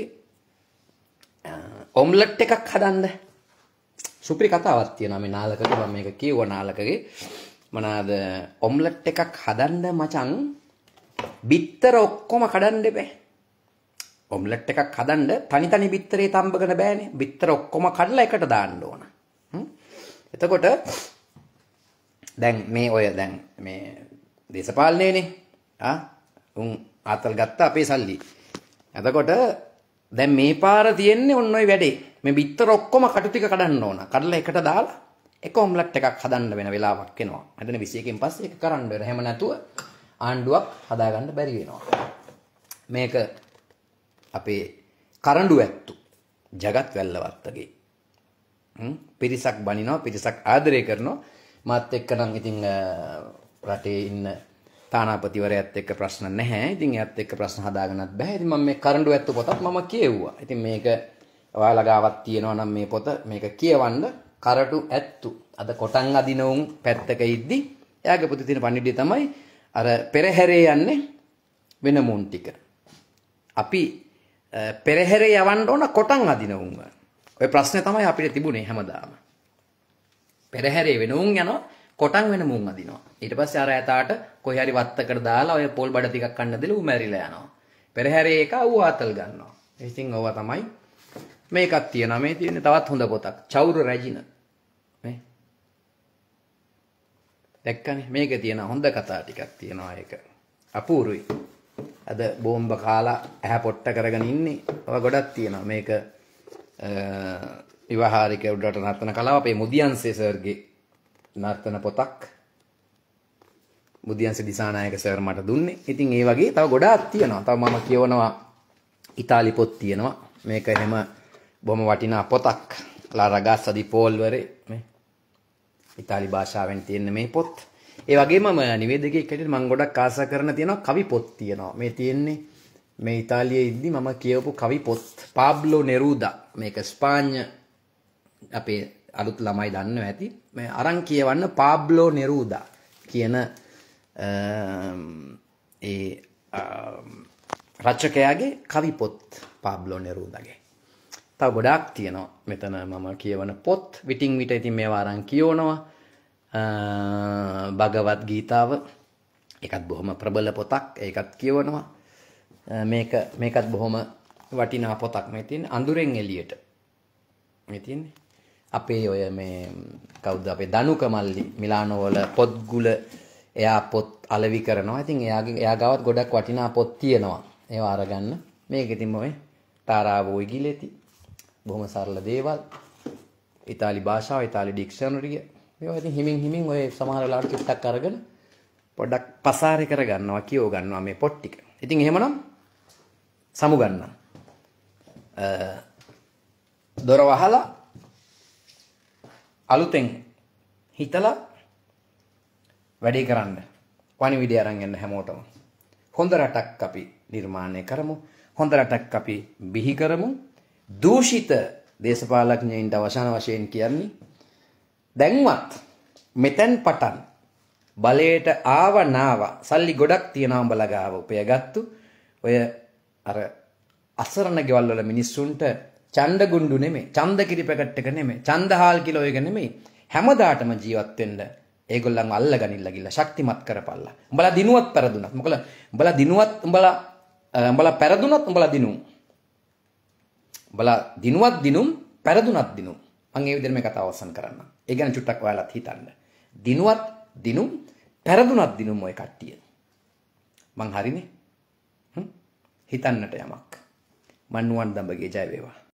ඔම්ලට් එකක් හදන්න. සුපිරි කතාවක් තියෙනවා මේ නාලකගේ. මම මේක කියුවා නාලකගේ. මොනවාද ඔම්ලට් එකක් හදන්න මචං බිත්තර ඔක්කොම කඩන්න බෑ. ඔම්ලට් එකක් හදන්න තනි තනි බිත්තරේ තඹගෙන බෑනේ. බිත්තර ඔක්කොම කඩලා එකට දාන්න ඕන. එතකොට දැන් මේ දේශපාලනයේනේ උන් ආතල් ගත්ත අපේ සල්ලි. එතකොට දැන් මේ පාර තියෙන්නේ ඔන්න ඔය වැඩේ. මේ බිත්තර ඔක්කොම කටු ටික කඩන්න ඕන. කඩලා එකට දාලා එක ඔම්ලට් එකක් හදන්න වෙන වෙලාවක් එනවා. හදන 21කින් පස්සේ ඒක කරන්න වෙන. හැම නැතුව ආණ්ඩුවක් හදාගන්න බැරි වෙනවා. මේක අපේ කරඬු ඇත්තු జగත් වැල්ලවත්තගේ පිරිසක් බනිනවා, පිරිසක් ආදරය කරනවා. මාත් එක්ක නම් ඉතින් රටේ ඉන්න තානාපතිවරයාත් එක්ක ප්‍රශ්න නැහැ. ඉතින් එයාත් එක්ක ප්‍රශ්න හදාගන්නත් බෑ. ඉතින් මම මේ කරඬු ඇත්තු පොතත් මම කියෙව්වා. ඉතින් මේක ඔයාලා ගාවක් තියෙනවා නම් මේ පොත මේක කියවන්න. කරඬු ඇත්තු අද කොටන් අදින උන් පැත්තක ඉද්දි එයාගේ පුතේ තියෙන පණිවිඩය තමයි අර පෙරහැරේ යන්නේ වෙන මුන් ටික. අපි පෙරහැරේ යවන්න ඕන කොටන් අදින උන්ව. ඔය ප්‍රශ්නේ තමයි අපිට තිබුණේ හැමදාම. පෙරහැරේ වෙන උන් යනවා කොටන් වෙන මුන් අදිනවා. ඊට පස්සේ අර ඇතාට කොහේ හරි වත්තකට දාලා ඔය පොල් බඩ ටිකක් කන්න දෙලා ඌ මැරිලා යනවා. පෙරහැරේ එක ඌ ආතල් ගන්නවා. ඉතින් ඕවා තමයි මේකක් තියෙනවා. මේ තියෙන්නේ තවත් හොඳ පොතක්. චෞර රැජින. මේ දැක්කනේ මේකේ තියෙන හොඳ කතා ටිකක් තියෙනවා ඒක. අපූරුයි. අද බෝම්බ කාලා ඇහැ පොට්ට කරගෙන ඉන්නේ. ඔය ගොඩක් තියෙනවා. මේක විවාහාරික උඩට නර්තන කලාව අපේ මුදියන්සේ සර්ගේ නර්තන පොතක්. මුදියන්සේ දිසානායක සර් මට දුන්නේ. ඉතින් ඒ වගේ තව ගොඩාක් තියෙනවා. තව මම කියවනවා ඉතාලි පොත් තියෙනවා. මේක එහෙම බොහොම වටිනා පොතක්. ලා රගාස්සා ඩි පෝල්වරේ මේ ඉතාලි භාෂාවෙන් තියෙන මේ පොත්. ඒ වගේම නිවේදකයෙක් හැටියට මම ගොඩක් ආසා කරන තියෙනවා කවි පොත් තියෙනවා. මේ තියෙන්නේ මේ ඉතාලියේ ඉද්දි මම කියවපු කවි පොත්. පාබ්ලෝ නෙරූදා. මේක ස්පාඤ්ඤ අපේ අලුත් ළමයි දන්නව ඇති. මේ අරන් කියවන්න පාබ්ලෝ නෙරූදා කියන ඒ රචකයාගේ කවි පොත් පාබ්ලෝ නෙරූදාගේ. තව ගොඩාක් තියෙනවා. මෙතන මම කියවන පොත් විටින් විට ඉතින් මේවා අරන් කියවනවා. භගවත් ගීතාව ඒකත් බොහොම ප්‍රබල පොතක්. ඒකත් කියවනවා. මේකත් බොහොම වටිනා පොතක්. මේ තියෙන්නේ අඳුරෙන් එළියට. මේ තියෙන්නේ අපේ ඔය මේ කවුද අපේ දනුක මල්ලි මිලානෝ වල පොත්ගුල එයා පොත් අලෙවි කරනවා. ඉතින් එයා ගාවත් ගොඩක් වටිනා පොත් තියෙනවා. ඒවා අරගන්න. මේක ඉතින් ඔය තාරාවෝ ඉගිලෙති. බොහොම සරල දේවල්. ඉතාලි භාෂාව, ඉතාලි ඩික්ෂනරිය. මේවා ඉතින් හිමින් ඔය සමහර වෙලාවට චුට්ටක් අරගෙන පොඩ්ඩක් පසාරේ කරගන්නවා, කියව ගන්නවා මේ පොත් ටික. ඉතින් එහෙමනම් සමු ගන්නම්. දොර වහලා අලුතෙන් හිතලා වැඩේ කරන්න. පණිවිඩය අරන් යන්න හැමෝටම. හොඳ රටක් අපි නිර්මාණය කරමු. හොඳ රටක් අපි බිහි කරමු. දූෂිත දේශපාලඥයින්ට අවසාන වශයෙන් කියන්නේ දැන්වත් මෙතෙන් පටන් බලයට ආව නාව සල්ලි ගොඩක් තියනවා උඹලා ගාව උපයගත්තු ඔය අර අසරණ ගෙවල් වල මිනිස්සුන්ට ඡන්ද ගුඬු නෙමෙයි, ඡන්ද කිරි පැකට් එක නෙමෙයි, ඡන්ද හාල් කිලෝ එක නෙමෙයි, හැමදාටම ජීවත් වෙන්න ඒගොල්ලන්ව අල්ලගනින්න ගිල්ල ශක්තිමත් කරපල්ලා. උඹලා දිනුවත් පෙරදුනත්. මොකද උඹලා දිනුවත් උඹලා පෙරදුනත් උඹලා දිනු. උඹලා දිනුවත් දිනුම් පෙරදුනත් දිනුම්. මම ඒ විදිහට මේ කතාව අවසන් කරන්න. ඒ ගැන චුට්ටක් ඔයාලත් හිතන්න. දිනුවත් දිනුම් පෙරදුනත් දිනුම් ඔය කට්ටිය. මං හරිනේ. හිතන්නට යමක්. මන්නුවන් දඹගේ ජය වේවා.